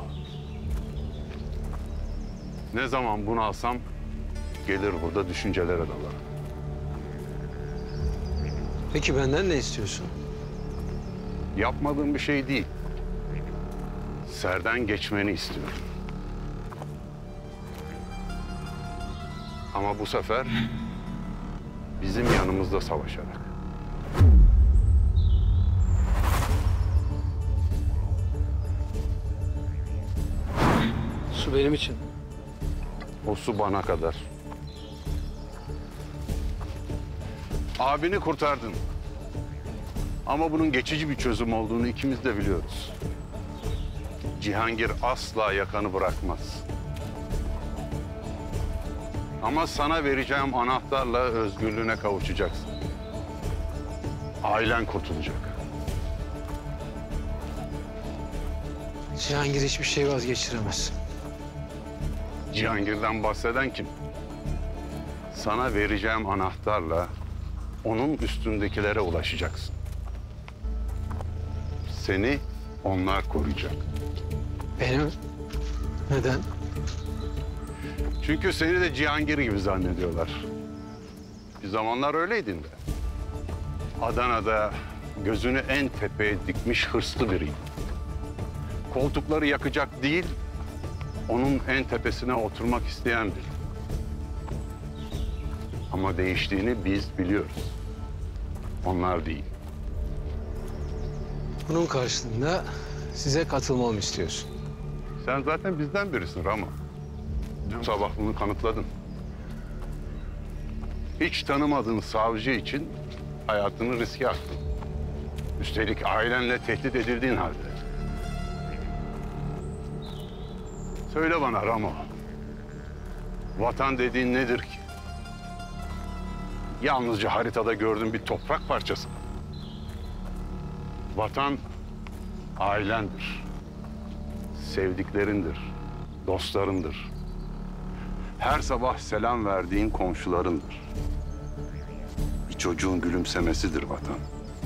Ne zaman bunu alsam gelir burada düşüncelere dalarım. Peki benden ne istiyorsun? Yapmadığım bir şey değil. Serden geçmeni istiyorum. Ama bu sefer bizim yanımızda savaşarak. Su benim için. O su bana kadar. Abini kurtardın. Ama bunun geçici bir çözüm olduğunu ikimiz de biliyoruz. Cihangir asla yakanı bırakmaz. Ama sana vereceğim anahtarla özgürlüğüne kavuşacaksın. Ailen kurtulacak. Cihangir hiçbir şey vazgeçiremez. Cihangir'den bahseden kim? Sana vereceğim anahtarla onun üstündekilere ulaşacaksın. Seni onlar koruyacak. Benim? Neden? Çünkü seni de Cihangir gibi zannediyorlar. Bir zamanlar öyleydin de. Adana'da gözünü en tepeye dikmiş hırslı biriydi. Koltukları yakacak değil, onun en tepesine oturmak isteyen biri. Ama değiştiğini biz biliyoruz. Onlar değil. Bunun karşılığında size katılmamı istiyorsun. Sen zaten bizden birisin Ramo. Dün sabah bunu kanıtladın. Hiç tanımadığın savcı için hayatını riske attın. Üstelik ailenle tehdit edildiğin halde. Söyle bana Ramo. Vatan dediğin nedir ki? Yalnızca haritada gördüğün bir toprak parçası. Vatan ailendir. Sevdiklerindir. Dostlarındır. Her sabah selam verdiğin komşularındır. Bir çocuğun gülümsemesidir vatan.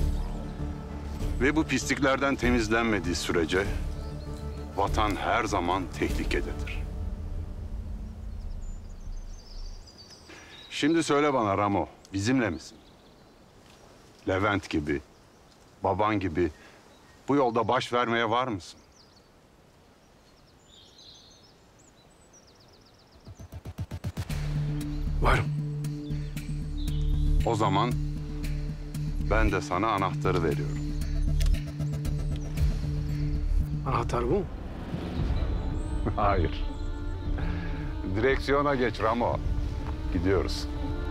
Ve bu pisliklerden temizlenmediği sürece vatan her zaman tehlikededir. Şimdi söyle bana Ramo, bizimle misin? Levent gibi, baban gibi bu yolda baş vermeye var mısın? Varım. O zaman ben de sana anahtarı veriyorum. Anahtar bu mu? Hayır. Direksiyona geç Ramo. Gidiyoruz.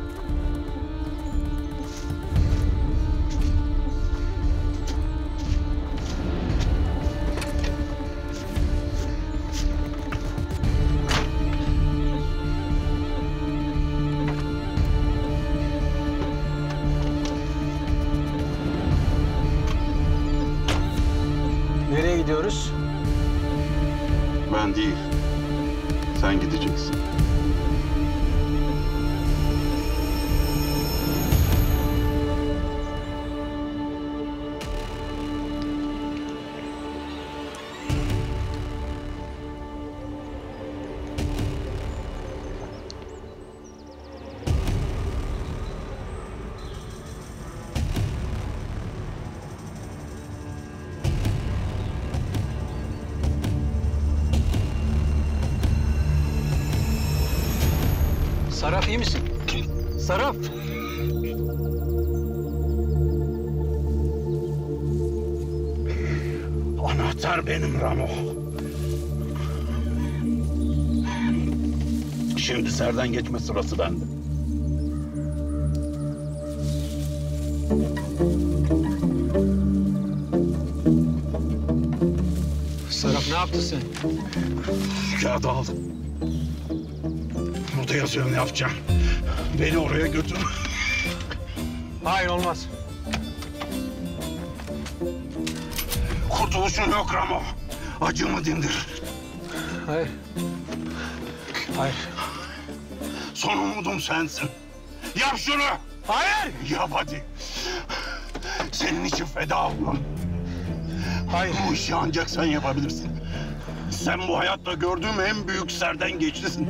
Nereye gidiyoruz? Ben değil. Sen gideceksin. Saraf iyi misin? Saraf. Anahtar benim Ramo. Şimdi serden geçme sırası bende. Saraf ne yaptın sen? Kağıdı aldım. Burada yazıyor ne yapacağım. Beni oraya götür. Hayır olmaz. Kurtuluşun yok Ramo. Acımı dindir. Hayır. Hayır. Son umudum sensin. Yap şunu. Hayır. Yap hadi. Senin için feda olmam. Hayır. Bu işi ancak sen yapabilirsin. Sen bu hayatta gördüğüm en büyük serden geçtisin.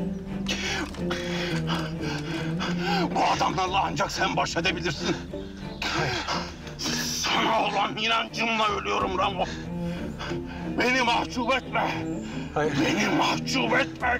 Bu adamlarla ancak sen baş edebilirsin. Hayır. Sana olan inancımla ölüyorum Ramo. Beni mahcup etme. Hayır. Beni mahcup etme.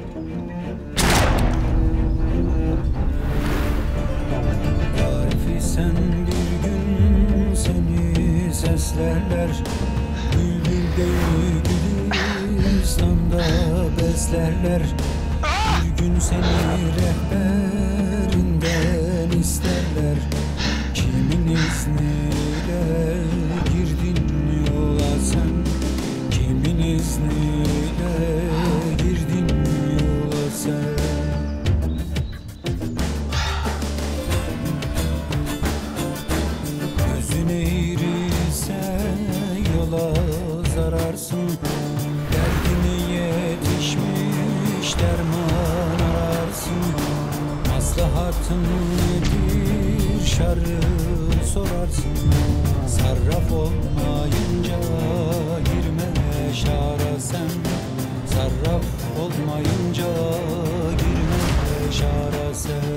Tarifi sen bir gün seni seslerler. Bülbül değil Gülistan'da beslerler. Bir gün seni rehberinden isterler. Kimin izniyle girdin yola sen? Kimin izniyle girdin yola sen? Gözün eğriyse yola zararsın. Derdine yetişmiş derman ararsın. Maslahatın nedir şarı sorarsın. Sarraf olmayınca girme şara sen. Sarraf olmayınca girme şara sen.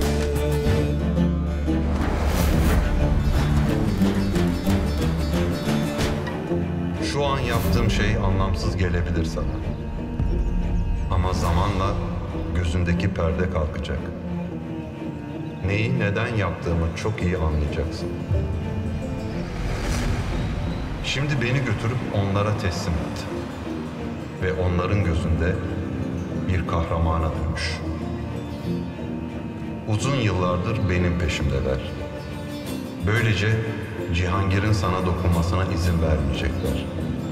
Şu an yaptığım şey anlamsız gelebilir sana. Ama zamanla gözündeki perde kalkacak. Neyi neden yaptığımı çok iyi anlayacaksın. Şimdi beni götürüp onlara teslim et. Ve onların gözünde bir kahramana dönüş. Uzun yıllardır benim peşimdeler. Böylece Cihangir'in sana dokunmasına izin vermeyecekler.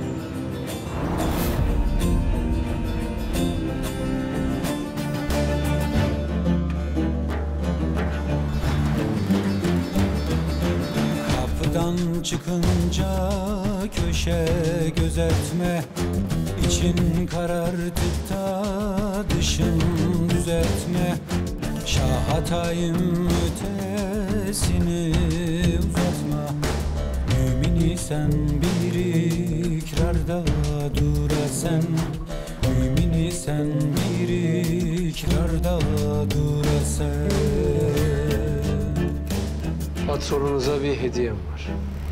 Kapıdan çıkınca köşe gözetme. İçin karartıp da dışın düzeltme. Şah Hatay'ım ötesini uzatma. Mümini sen bir ikrarda dura sen. Mümini sen bir ikrarda dura sen. Patronunuza bir hediyem var.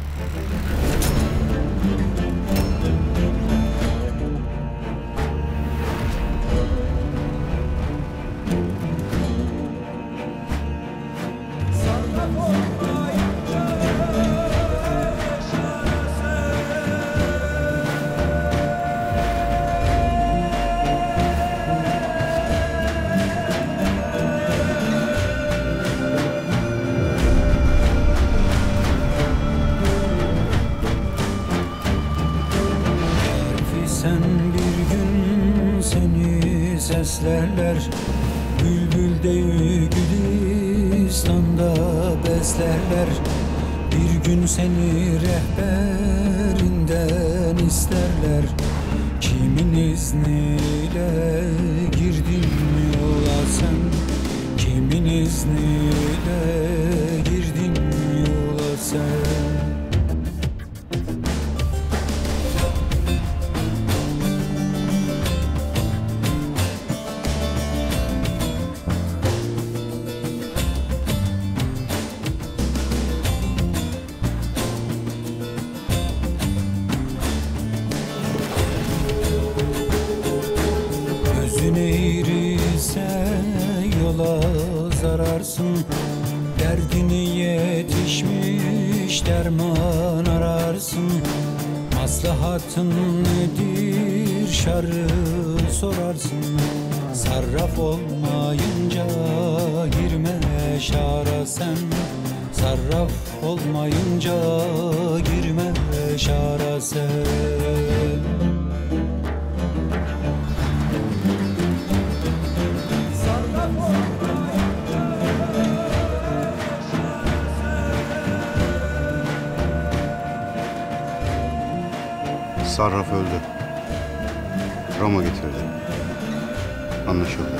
Sen bir gün seni seslerler. Bülbül değil Gülistan'da beslerler. Bir gün seni rehberinden isterler. Kimin izniyle girdin yola sen? Kimin izniyle girdin yola sen? Gözün eğriyse yola sorarsın. Derdini yetişmiş derman ararsın. Maslahatın nedir şerri sorarsın. Sarraf olmayınca girme şara sen. Sarraf olmayınca girme şara sen. Sarraf öldü. Ramo getirdi. Anlaşıldı.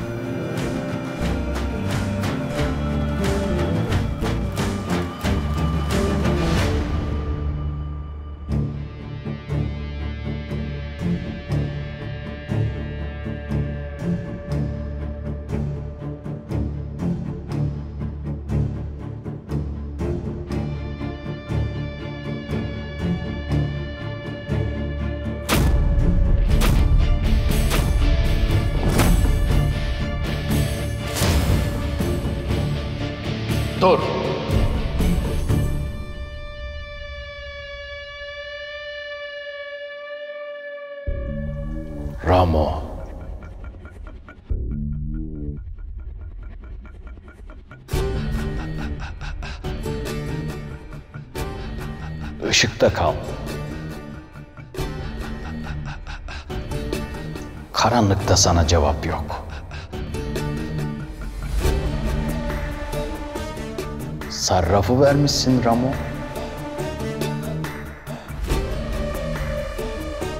Dur. Ramo. Işıkta kal. Karanlıkta sana cevap yok. Sarrafı vermişsin Ramo.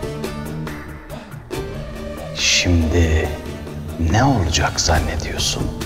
Şimdi ne olacak zannediyorsun?